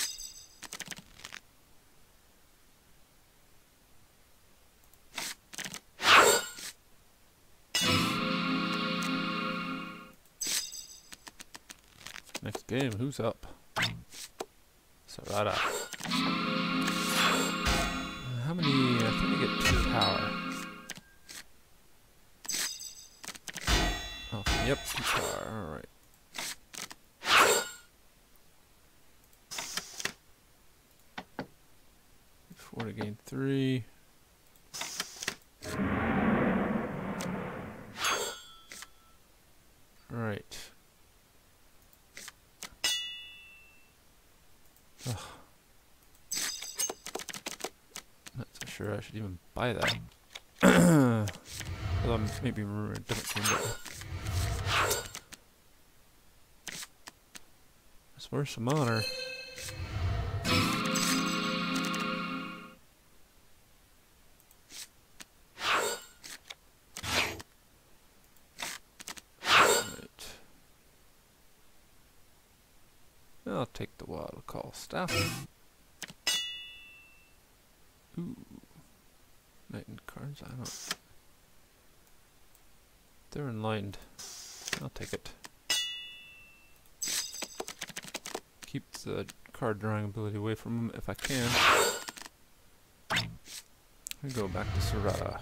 Next game, who's up? Serrata. How many? I think I get two power. Oh, yep, two power. All right. Four to gain three. All right. Ugh. Not so sure I should even buy that. Although I'm maybe remember a different game, but it's worth some honor. I'll take the wild call staff. Ooh. Knighten cards, I don't... They're enlightened. I'll take it. Keep the card drawing ability away from them if I can. We go back to Serata.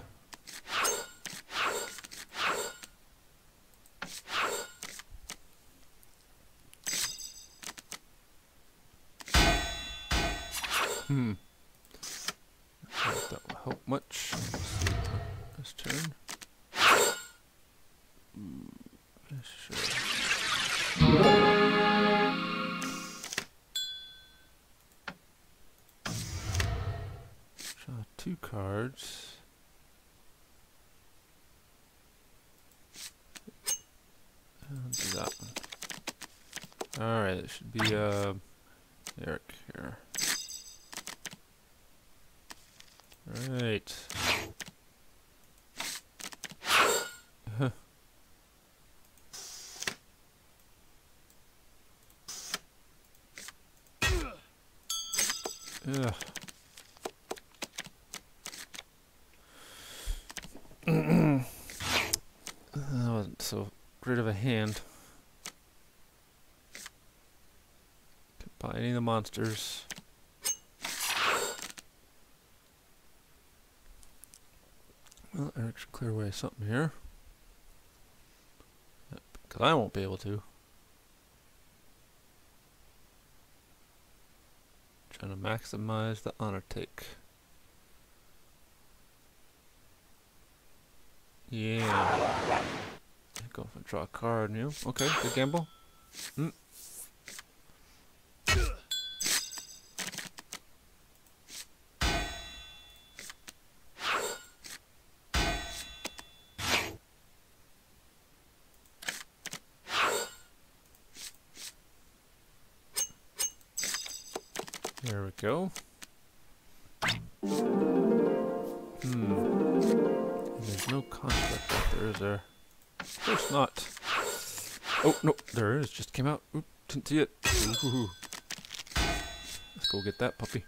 Hmm. That will help much. Let's see. This turn. Ooh, sure. Draw two cards. I'll do that one. Alright, it should be uh, Eric here. Alright. Ugh. That wasn't so great of a hand. Could buy any of the monsters. Well, Eric should clear away something here. Because I won't be able to. Trying to maximize the honor take. Yeah. Go for draw a card, you know? Okay, good gamble. Hmm. There we go. Hmm. And there's no conflict out there, is there? Of course not. Oh, no, there is. Just came out. Oop, didn't see it. Ooh. Let's go get that puppy.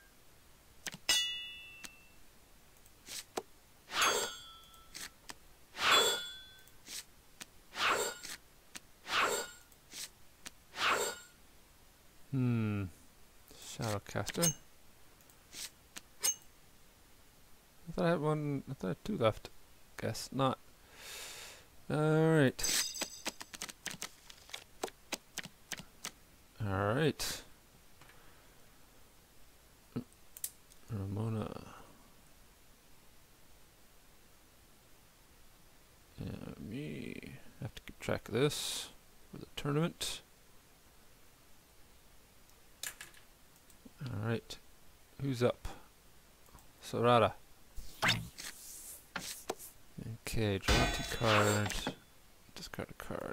Hmm. Shadowcaster. I thought I had one. I thought I had two left. Guess not. Alright. Alright. Ramona. Yeah, me. Have to keep track of this for the tournament. Alright. Who's up? Serata. Okay, draw two cards. Discard a card.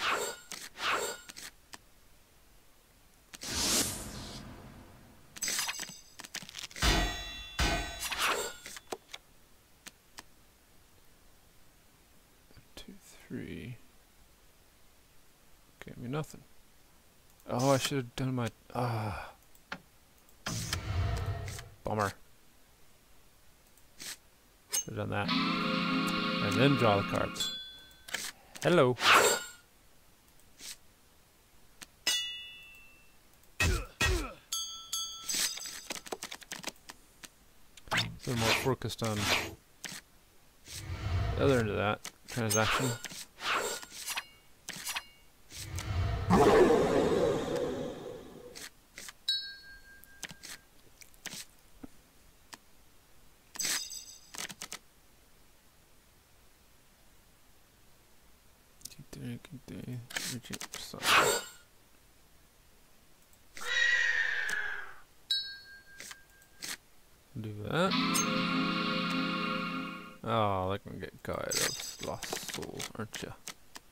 Two, three. Gave me nothing. Oh, I should have done my. Ah. Bummer. Should have done that. And then draw the cards. Hello. So more focused on the other end of that transaction. Do that. Oh, they're gonna get Guide of Lost Soul, aren't you?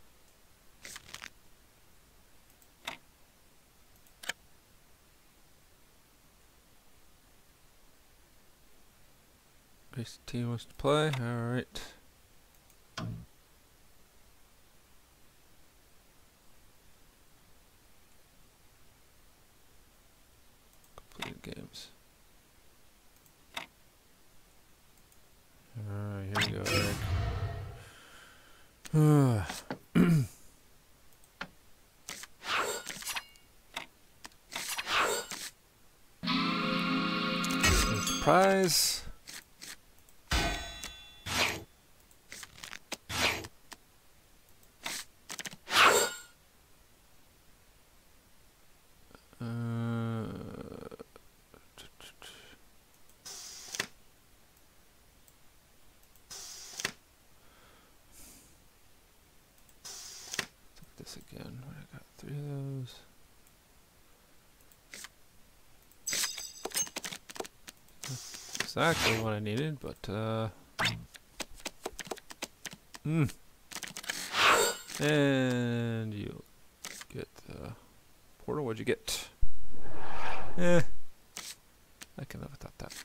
Grace T wants to play. All right. Prize. This again. I got three of those. Exactly what I needed, but uh mm. And you get the portal. What'd you get? Eh, I can live without that.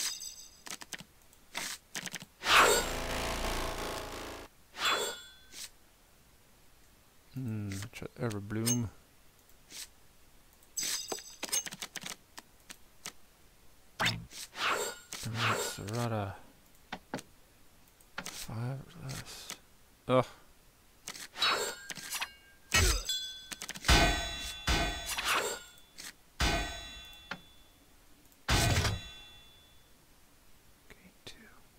Hmm, try Everbloom. Alright, Serrata. Five or less. Ugh. Gain two.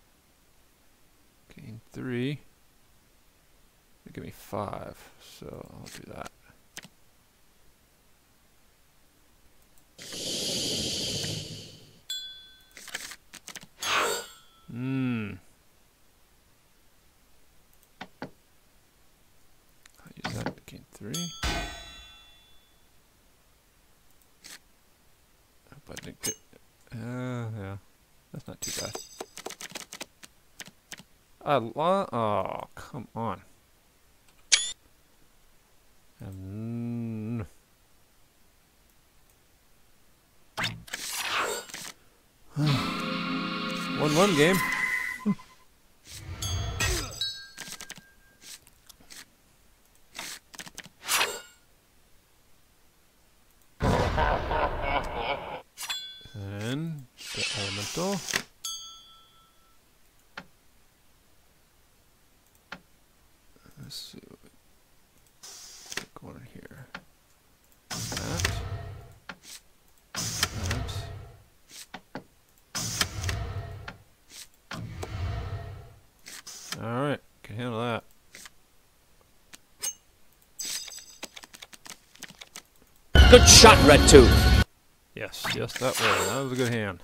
Gain three. They give me five, so I'll do that. Hmm. I'll use that to gain three. Hope I didn't get. Uh, yeah, that's not too bad. I lo- oh, come on. Um, one one game. Then the elemental. Let's see. Go in here. That. That. Alright, can handle that. Good shot, Red Tooth. Yes, yes, that was. That was a good hand.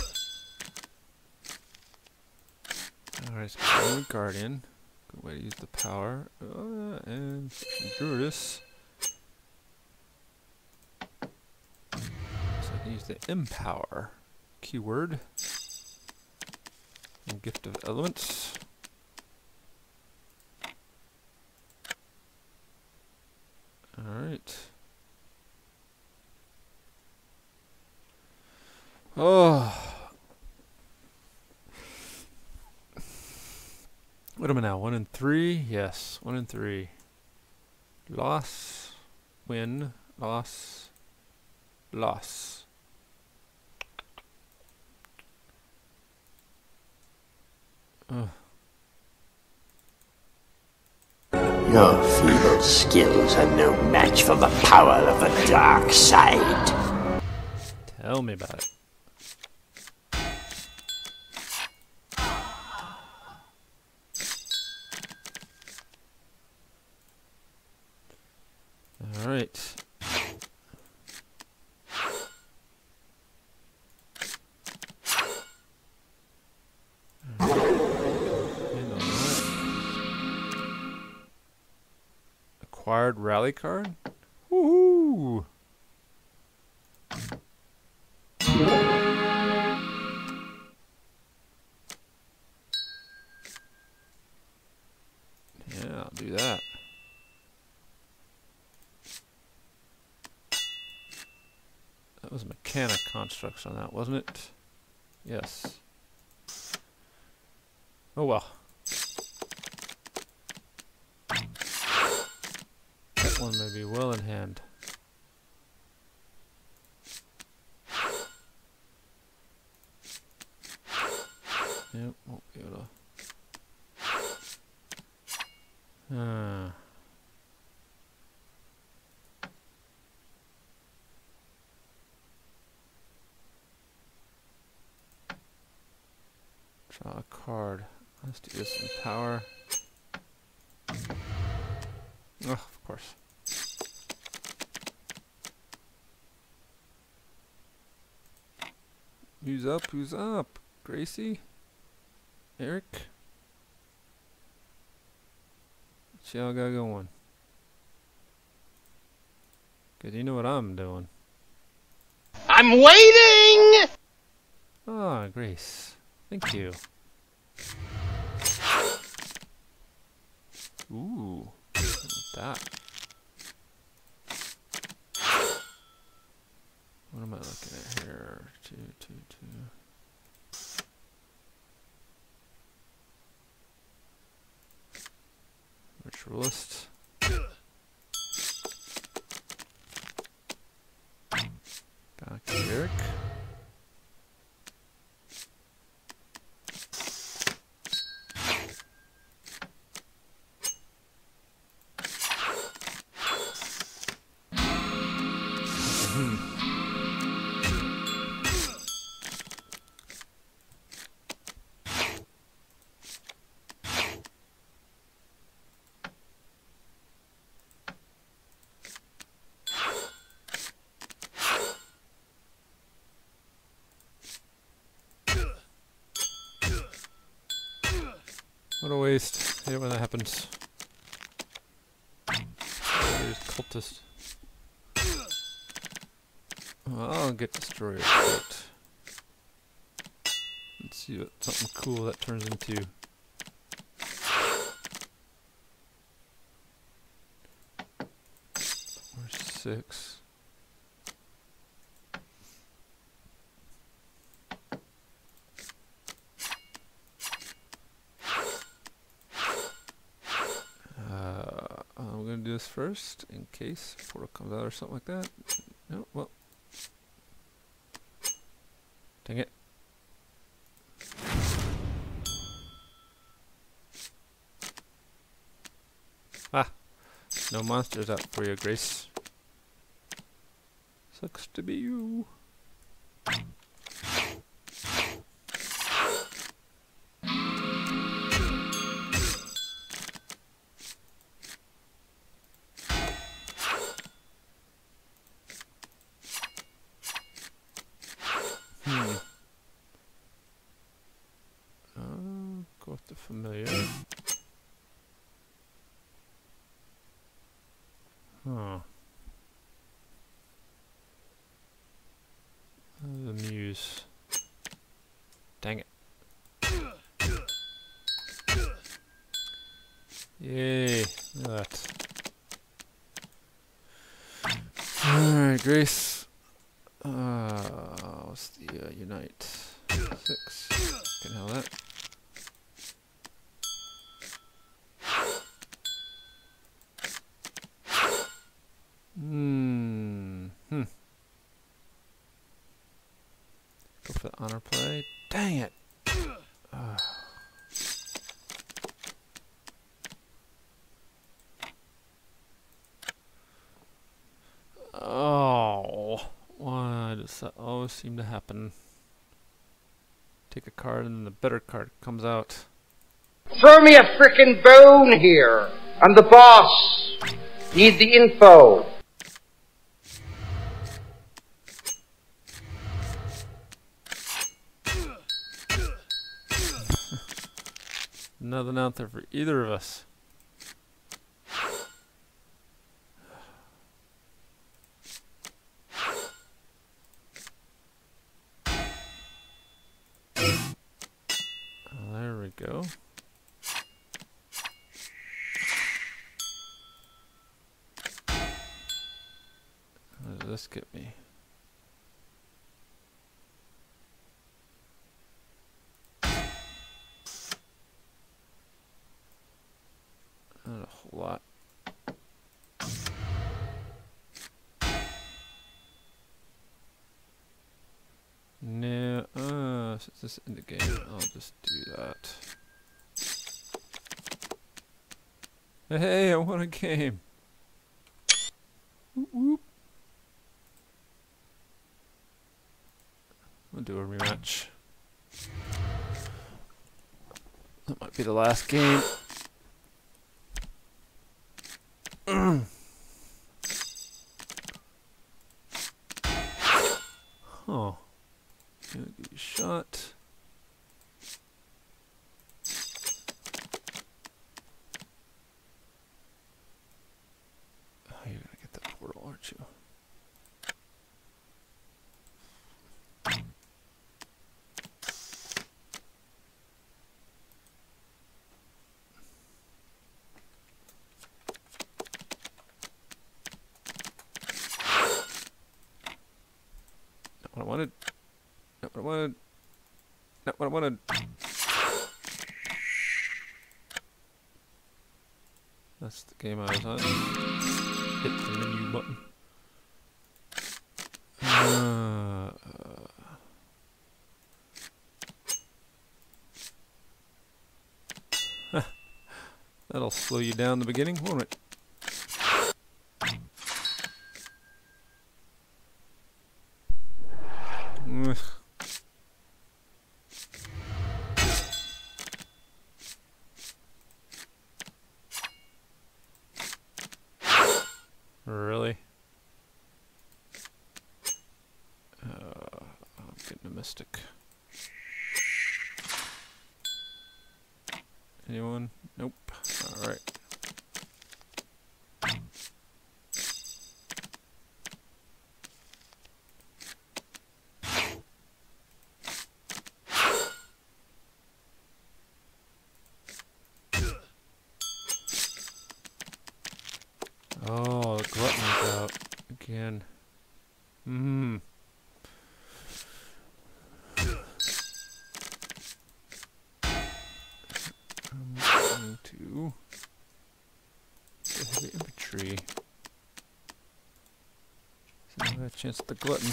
Alright, so the Guardian. Good way to use the power. Uh, and Druidus. So I can use the Empower keyword. And Gift of Elements. Alright. Oh. What am I now? One and three? Yes, one and three. Loss, win, loss, loss. Ugh. Your feeble skills are no match for the power of the dark side. Tell me about it. All right. Acquired rally card. Woohoo! Yeah, I'll do that. That was mechanic constructs on that, wasn't it? Yes. Oh well. That one may be well in hand. Yep, won't be able to. Uh. Draw a card. Let's do this in power. Oh, of course. Who's up? Who's up? Gracie? Eric? What y'all got going? Cause you know what I'm doing. I'm waiting! Ah, Grace. Thank you. Ooh. Look at that. What am I looking at here? Two, two, two. Ritualist. Back to Eric. What a waste. I hate it when that happens. There's cultist. Well, I'll get destroyed. Right. Let's see what something cool that turns into. Or six. This first in case portal comes out or something like that. No, well, dang it. Ah, no monsters out for you, Grace. Sucks to be you. Familiar. Huh. The muse. Dang it. Yay. Look at that. Alright, Grace. Uh, what's the uh, Unite? Six. Can handle that. Hmm. Hmm. Go for the honor play. Dang it. Uh. Oh. Why does that always seem to happen? Take a card and then the better card comes out. Throw me a frickin' bone here. I'm the boss. Need the info. Nothing out there for either of us. Oh, there we go. What does this get me? Not a whole lot. No, uh, since this is in the game, I'll just do that. Hey, I won a game. Whoop, whoop. We'll do a rematch. That might be the last game. Huh. Gonna give you a shot. Oh, you're gonna get that portal, aren't you? Not what I wanted. Not what I wanted. Not what I wanted. That's the game I was on. Hit the menu button. Uh, uh. That'll slow you down in the beginning, won't it? Ugh. Really? Uh, I'm getting a mystic. Anyone? Nope. Alright. Oh, the glutton's out again. Hmm. I'm going to get heavy infantry. So I have a chance at the glutton.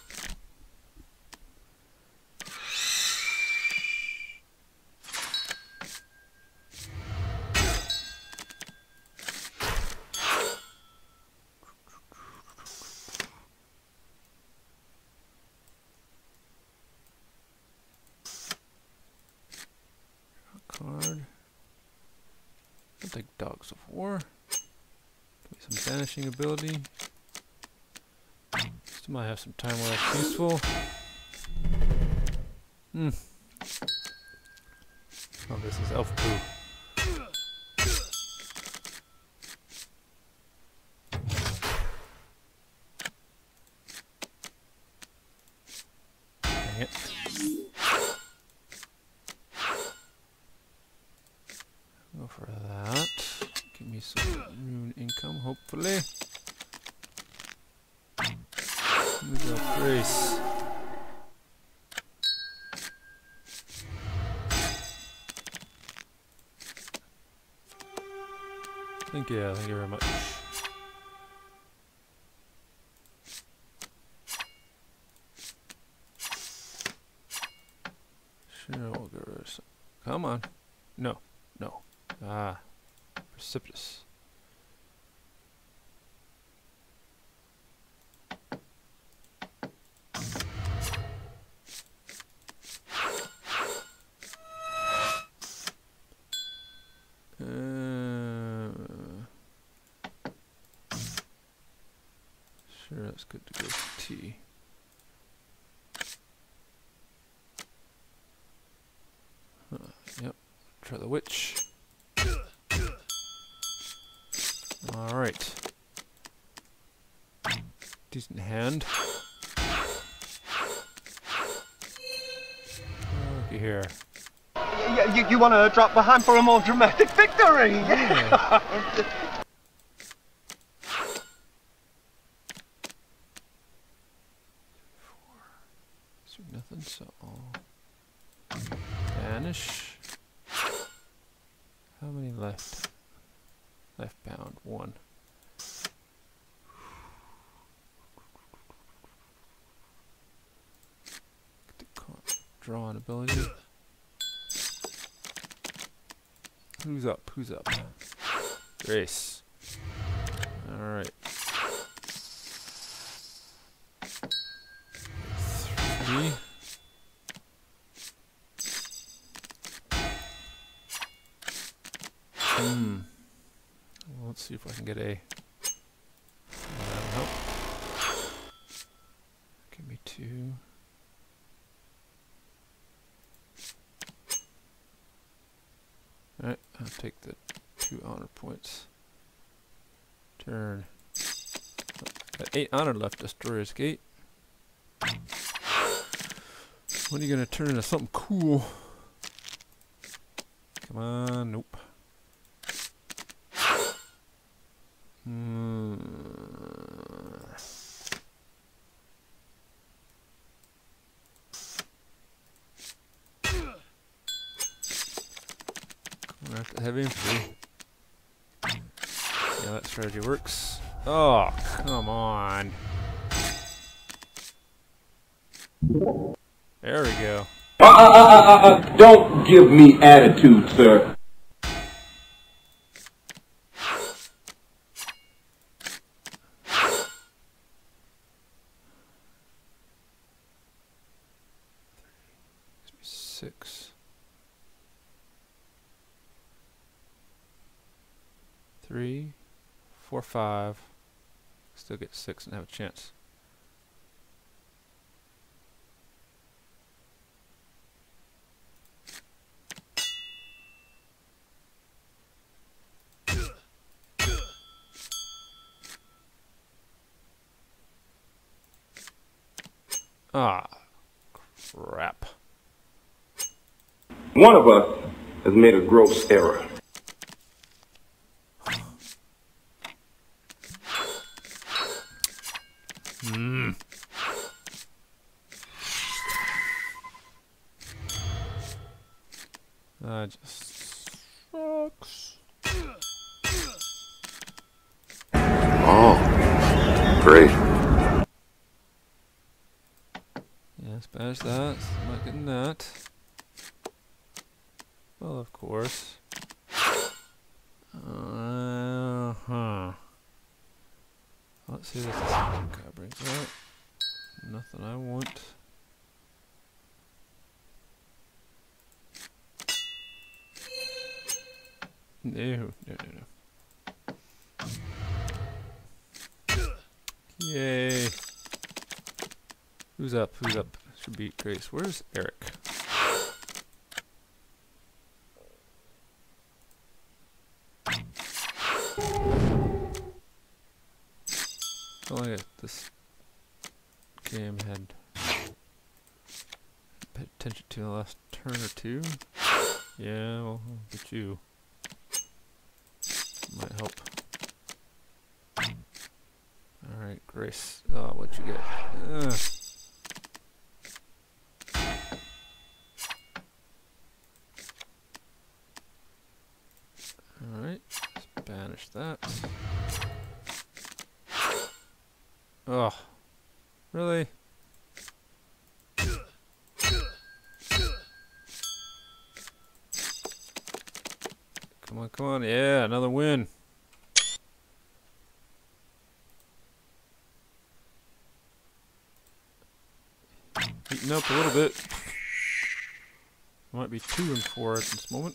Card. I'll take Dogs of War. Give me some vanishing ability. Still might have some time where that's useful. Hmm. Oh, this is elf poo. Dang it. Go for that. Give me some rune income, hopefully. Move up grace. Thank you, thank you very much. Sure, we'll go rid of some. Come on. No, no. Ah, precipitous. Uh, sure, that's good to go to T. Huh, yep, try the witch. Alright. Decent hand. Looky here. You, you, you want to drop behind for a more dramatic victory? Yeah. Four. Nothing, so I'll vanish. How many left? Left bound, one. Get the draw an ability. Who's up? Who's up? Grace. Alright. Three. Hmm. Well, let's see if I can get a. That'll help. Give me two. Alright, I'll take the two honor points. Turn. Got eight honor left. Destroyer's Gate. When are you gonna turn into something cool? Come on, nope. Hmm. Coming after the heavy infantry. Yeah, that strategy works. Oh, come on. There we go. Uh, uh, uh, uh, don't give me attitude, sir. Six. Three, four, five. Still get six and have a chance. Ah, crap. One of us has made a gross error. Hmm. That just sucks. Oh, great. Yeah, Spanish that. I'm not getting that. Well, of course. Uh huh. Let's see what this guy brings out. Nothing I want. No, no, no, no. Yay. Who's up? Who's up? Should be Grace. Where's Eric? Oh yeah, this game had paid attention to the last turn or two. Yeah, well, look at you. Might help. Alright, Grace. Oh, what'd you get? Uh. Alright, let's banish that. Oh, really? Come on, come on. Yeah, another win. Heating up a little bit. Might be two and four at this moment.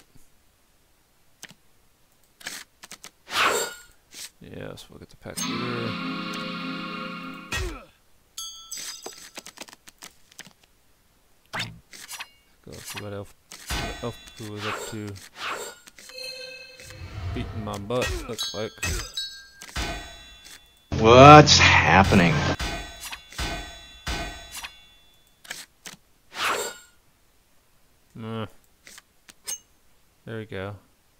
Yes, we'll get the pack leader. Go see what elf, what elf who was up to. Beating my butt, looks like. What's happening? Uh, there we go.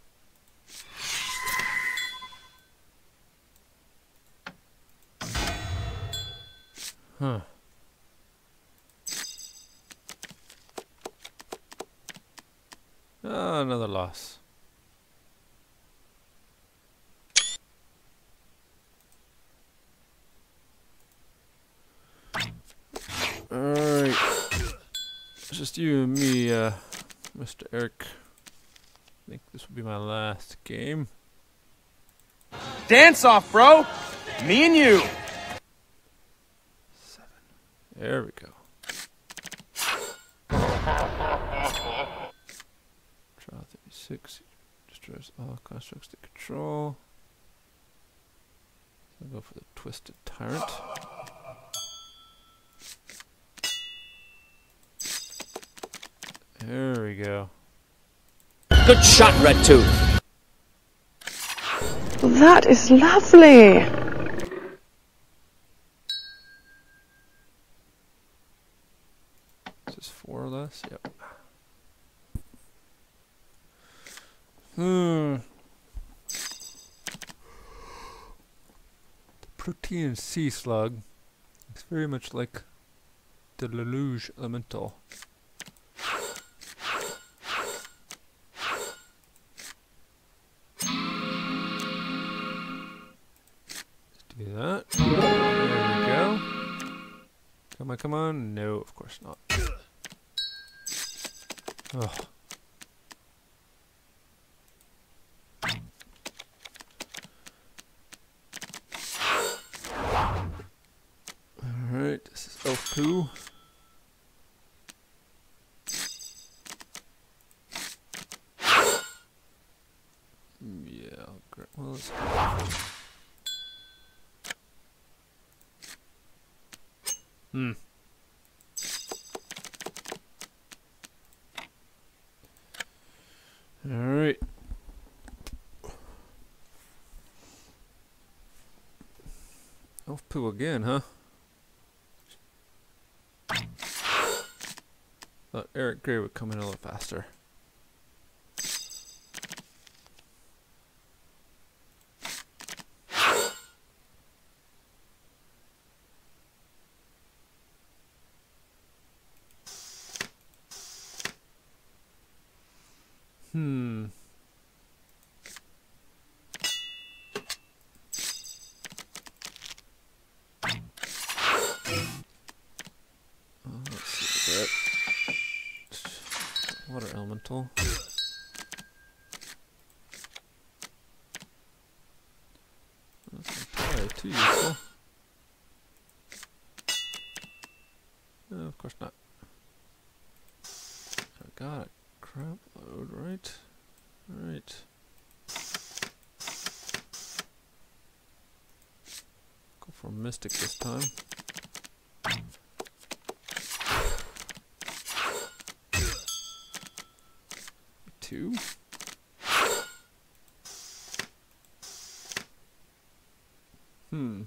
Huh. Oh, another loss. Alright. Just you and me, uh, Mister Eric. I think this will be my last game. dance off, bro. Me and you. Seven. There we go. Trial thirty-six. Destroys all constructs to control. I'll go for the Twisted Tyrant. There we go. Good shot, Red Tooth. That is lovely. Is this four or less? Yep. Hmm. The Protean Sea Slug is very much like the Lelouch Elemental. Do that. There we go. Come on, come on. No, of course not. Oh. Alright, this is Elf Poo. Yeah, great. Well, let's go. Hmm. All right. Elf Poo again, huh? Thought Eric Grey would come in a little faster. Hmm. Oh, let's see that. Water elemental. That's entirely too useful. No, of course not. I got it. Crap load, right? Right. Go for Mystic this time. Two. Hmm.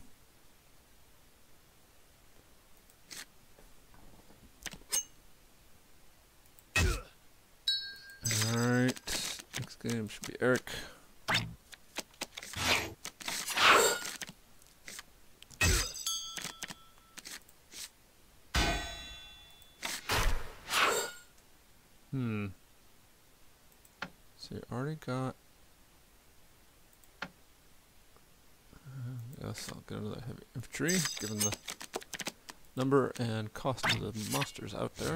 Alright, next game should be Eric. Hmm. So you already got... Uh, yes, I'll get another heavy infantry, given the number and cost of the monsters out there.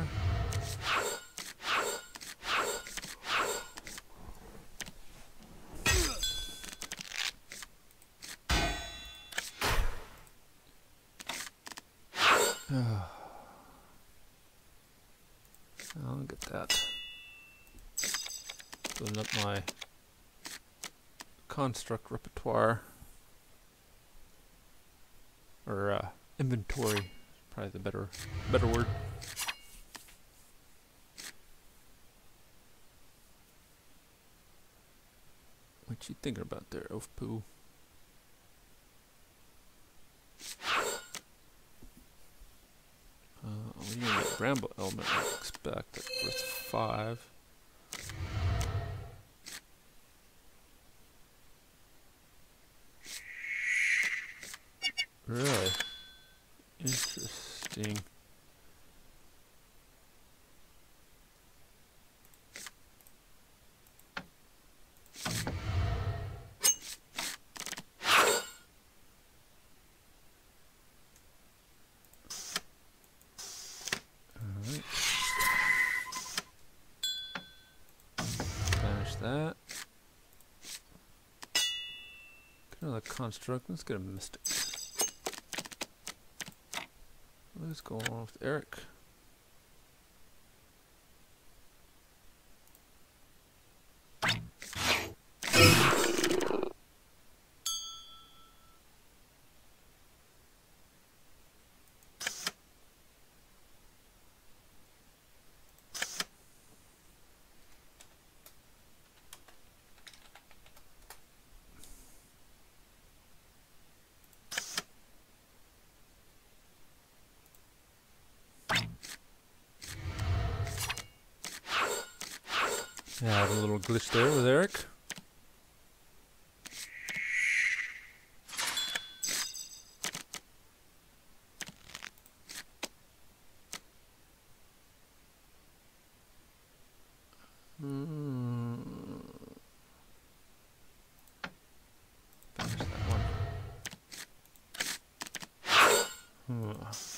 I'll get that. Building up my construct repertoire. Or uh, inventory, probably the better better word. What you thinking about there, Elf Poo? Uh, oh, you need a Bramble element, I expect, at worth five. Really? Interesting. Alright. Banish that. Another construct. Let's get a mystic. What is going on with Eric? Yeah, I had a little glitch there with Eric. Hmm. Finish that one. Hmm.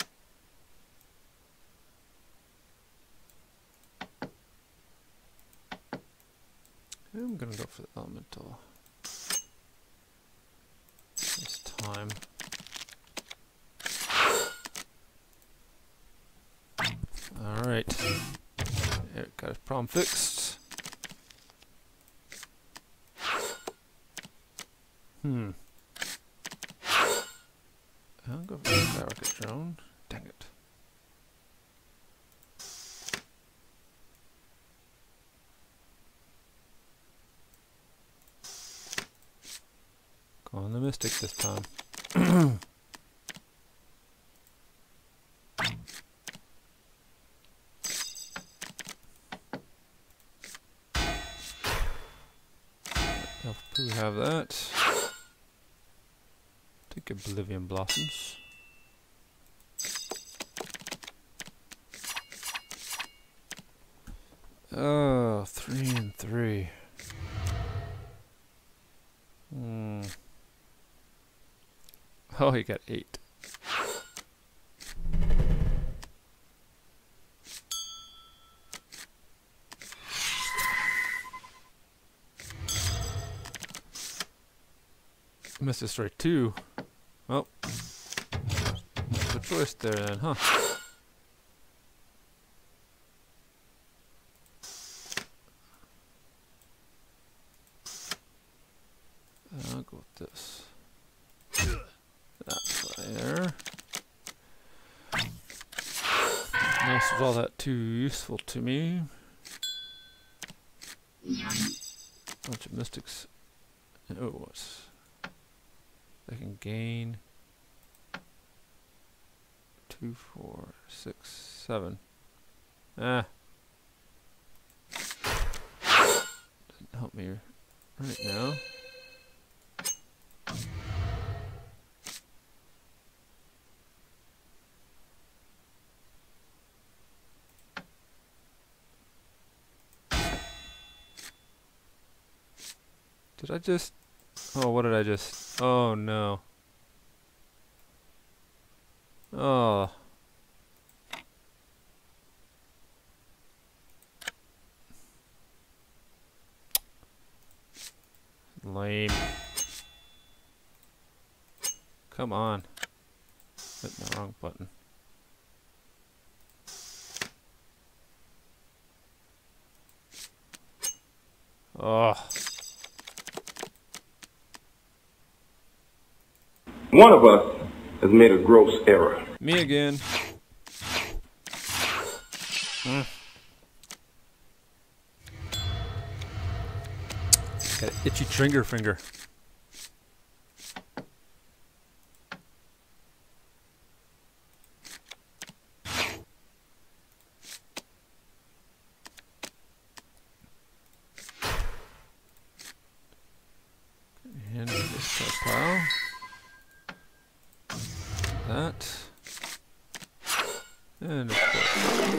I'm gonna go for the elemental this time. Alright. Eric got his problem fixed. Hmm. I'll go for the skyrocket drone. Dang it. Go on the mystic this time. We have that. Take Oblivion Blossoms. Oh, three and three. Hmm. Oh, he got eight. Missed a straight two. Well, what's the choice there then, huh? I'll go with this. That's there. Nice, was all that too useful to me. Bunch of mystics. Oh, what's they can gain two, four, six, seven. Ah, doesn't help me right now. Did I just? Oh, what did I just? Oh no. Oh. Lame. Come on. Hit the wrong button. Oh. One of us has made a gross error. Me again. Mm. Got an itchy trigger finger. And this pile. That. And of course.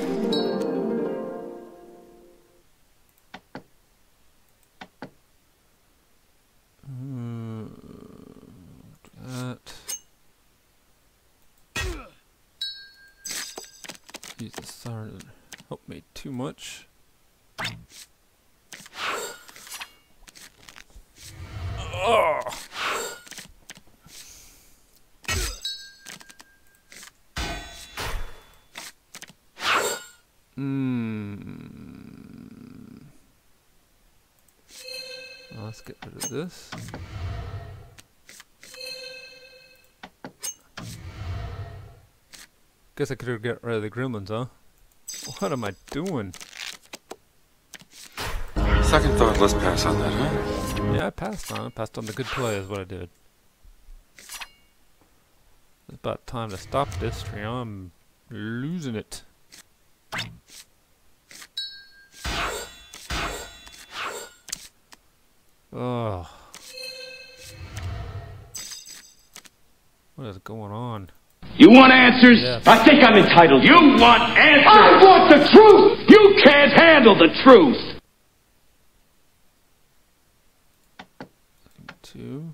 Mm, that. Use the siren to help me too much. Oh! get rid of this. Guess I could get rid of the gremlins, huh? What am I doing? Second thought, let's pass on that, huh? Yeah, I passed on. I passed on the good play is what I did. It's about time to stop this, you know, I'm losing it. Oh. What is going on? You want answers? Yes. I think I'm entitled. You want answers? I want the truth! You can't handle the truth! Two.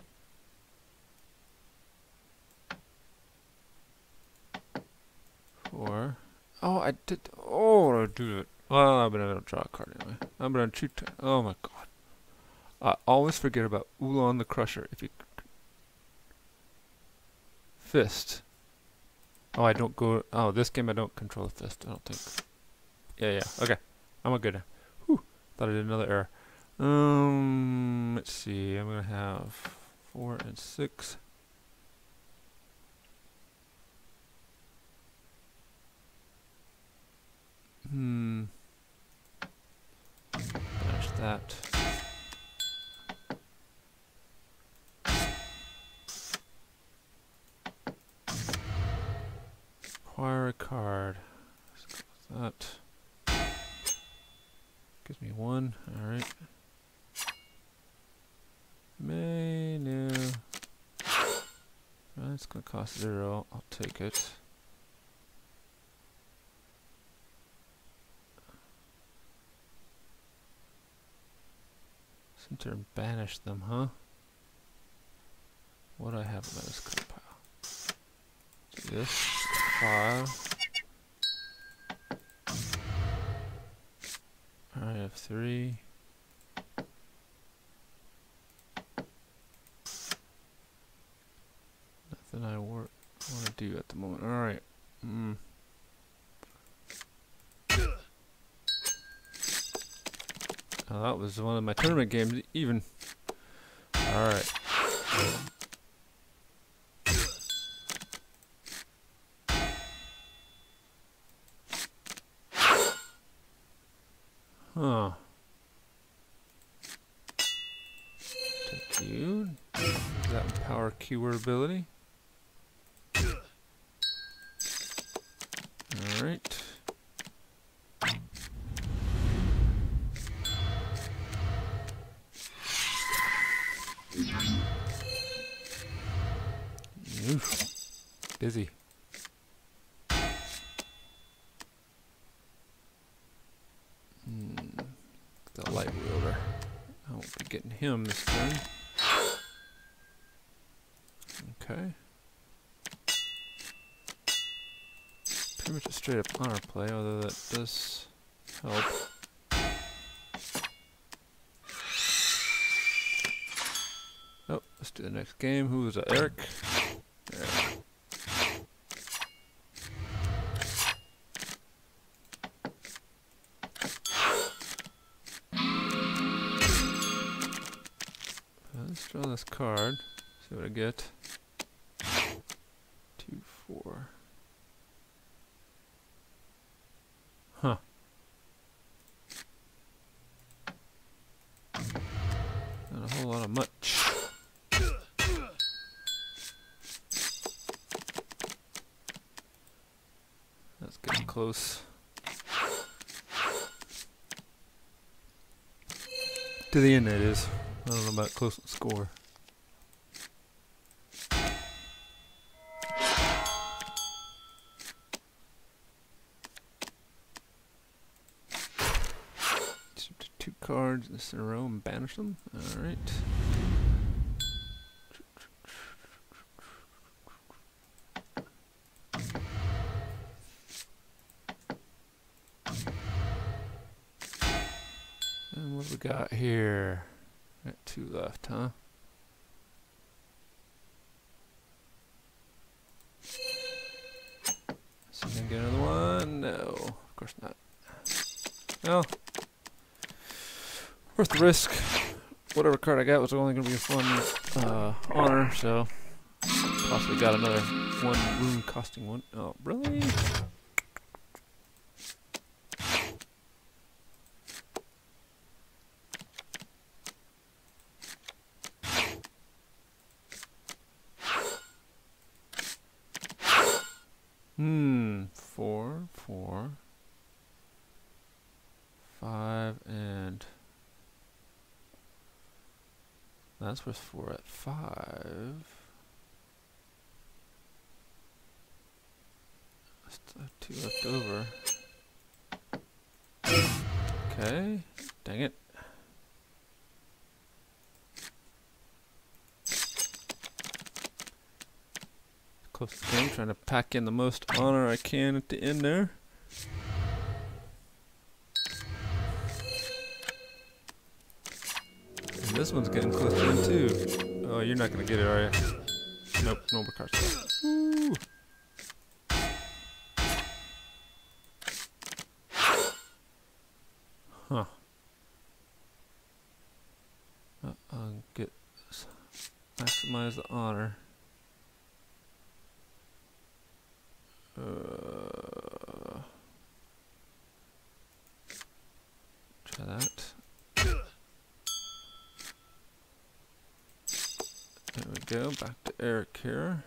Four. Oh, I did. Oh, I do it. Well, I'm gonna draw a card anyway. I'm gonna cheat. Oh my god. I always forget about Ulan the Crusher. If you fist. Oh, I don't go. Oh, this game I don't control the fist. I don't think. Yeah, yeah. Okay, I'm a good now. Whew. Thought I did another error. Um, let's see. I'm gonna have four and six. Hmm. Finish that. Acquire a card. Let's go with that. Gives me one. All right. Menu. Right, it's gonna cost zero. I'll take it. Center and banish them, huh? What do I have in my discard pile? Do this. Five. Alright, I have three. Nothing I want to do at the moment. Alright. Mm. Oh, that was one of my tournament games, even. Alright. Huh. Take you. Does that empower keyword ability? Alright. Oof. Busy. Hmm. The light wielder. I won't be getting him this turn. Okay. Pretty much a straight up honor play, although that does help. Oh, let's do the next game. Who is that? Eric? There. Let's draw this card. See what I get. Two, four. Huh. Not a whole lot of much. That's getting close to the end. It is. I don't know about close score. Two cards this in a row and banish them. All right. And what we got here? Got two left, huh? So we can get another one? No, of course not. Well, worth the risk. whatever card I got was only going to be a fun uh, honor, so possibly got another one rune costing one. Oh, really? Hmm, four, four, five, and that's worth four at five. Still have two left over. Okay, dang it. Close to the game, trying to pack in the most honor I can at the end there. And this one's getting close to in too. Oh, you're not gonna get it, are you? Nope, no more cards. Woo! Huh. Uh, I'll get maximize the honor. Uh, try that. There we go. Back to Eric here.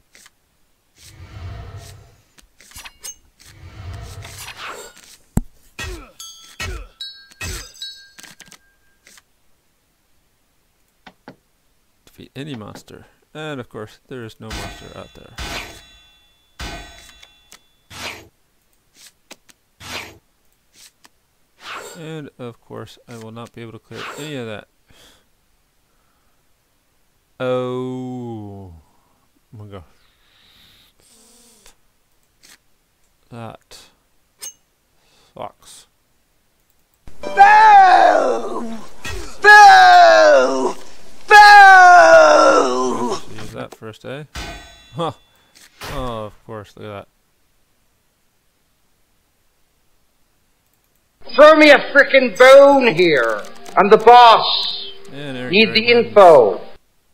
Defeat any monster. And of course, there is no monster out there. And of course, I will not be able to clear any of that. Oh, oh my gosh. That sucks. Boo! Boo! Boo! Use that first, eh? Huh. Oh, of course, look at that. Throw me a frickin' bone here. I'm the boss. Yeah, need the info.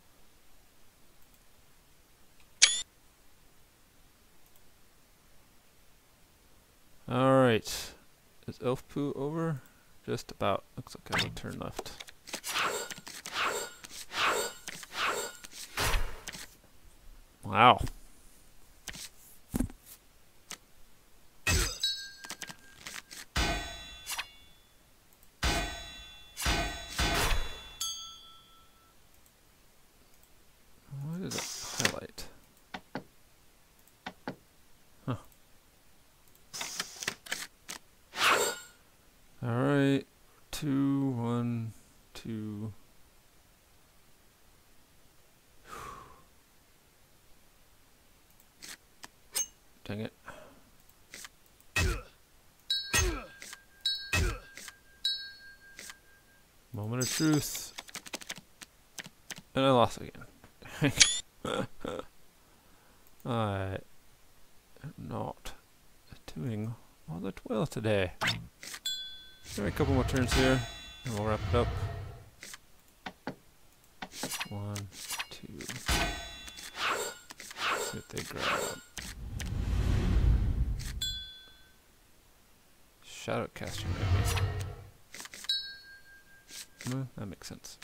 Alright. Is Elf Poo over? Just about. Looks like I have a turn left. Wow. What is it? Highlight. Huh. Alright. Two, one, two. Dang it. Moment of truth. And I lost again. I am not doing all that well today. Alright, a couple more turns here, and we'll wrap it up. One, two. See what they grab. Shadowcaster, maybe. No, that makes sense.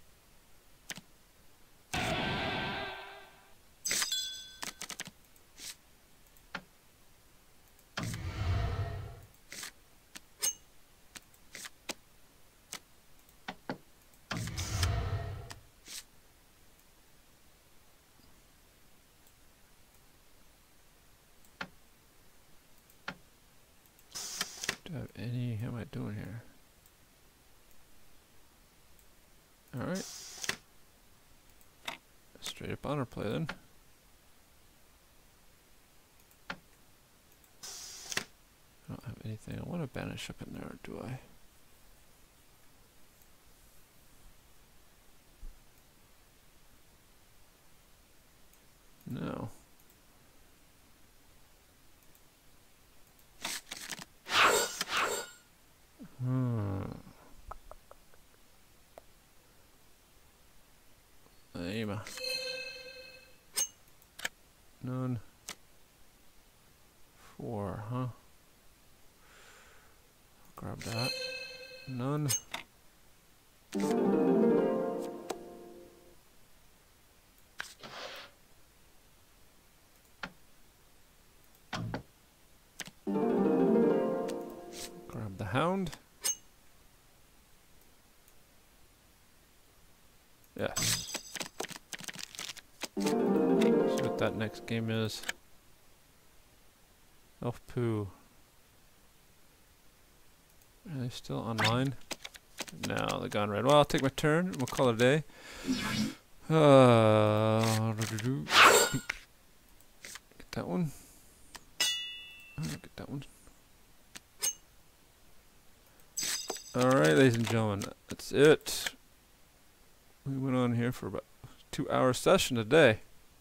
Do I have any? How am I doing here? Alright. Straight up honor play then. I don't have anything I want to banish up in there, do I? No. Hmm. None. Four, huh? Grab that. None. Grab the hound. Yes. See what that next game is. Elf Poo. Are they still online? No, they're gone red. Well, I'll take my turn. We'll call it a day. Uh, get that one. Uh, get that one. Alright, ladies and gentlemen, that's it. We went on here for about a two hour session today.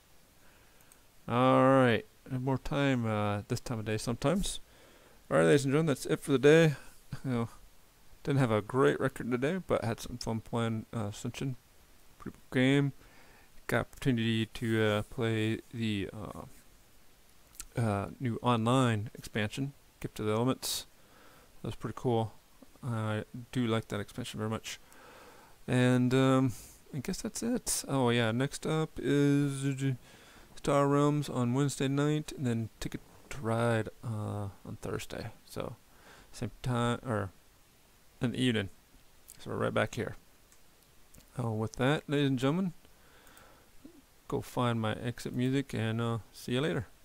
Alright, have more time uh, this time of day sometimes. Alright, ladies and gentlemen, that's it for the day. You know, didn't have a great record today, but had some fun playing uh, Ascension. Pretty good game. Got opportunity to uh, play the uh, uh, new online expansion, Gift of the Elements. That was pretty cool. I do like that expansion very much. And um, I guess that's it. Oh yeah, next up is Star Realms on Wednesday night, and then Ticket to Ride uh, on Thursday. So same time, or in the evening. So we're right back here. Oh, with that, ladies and gentlemen, go find my exit music, and uh, see you later.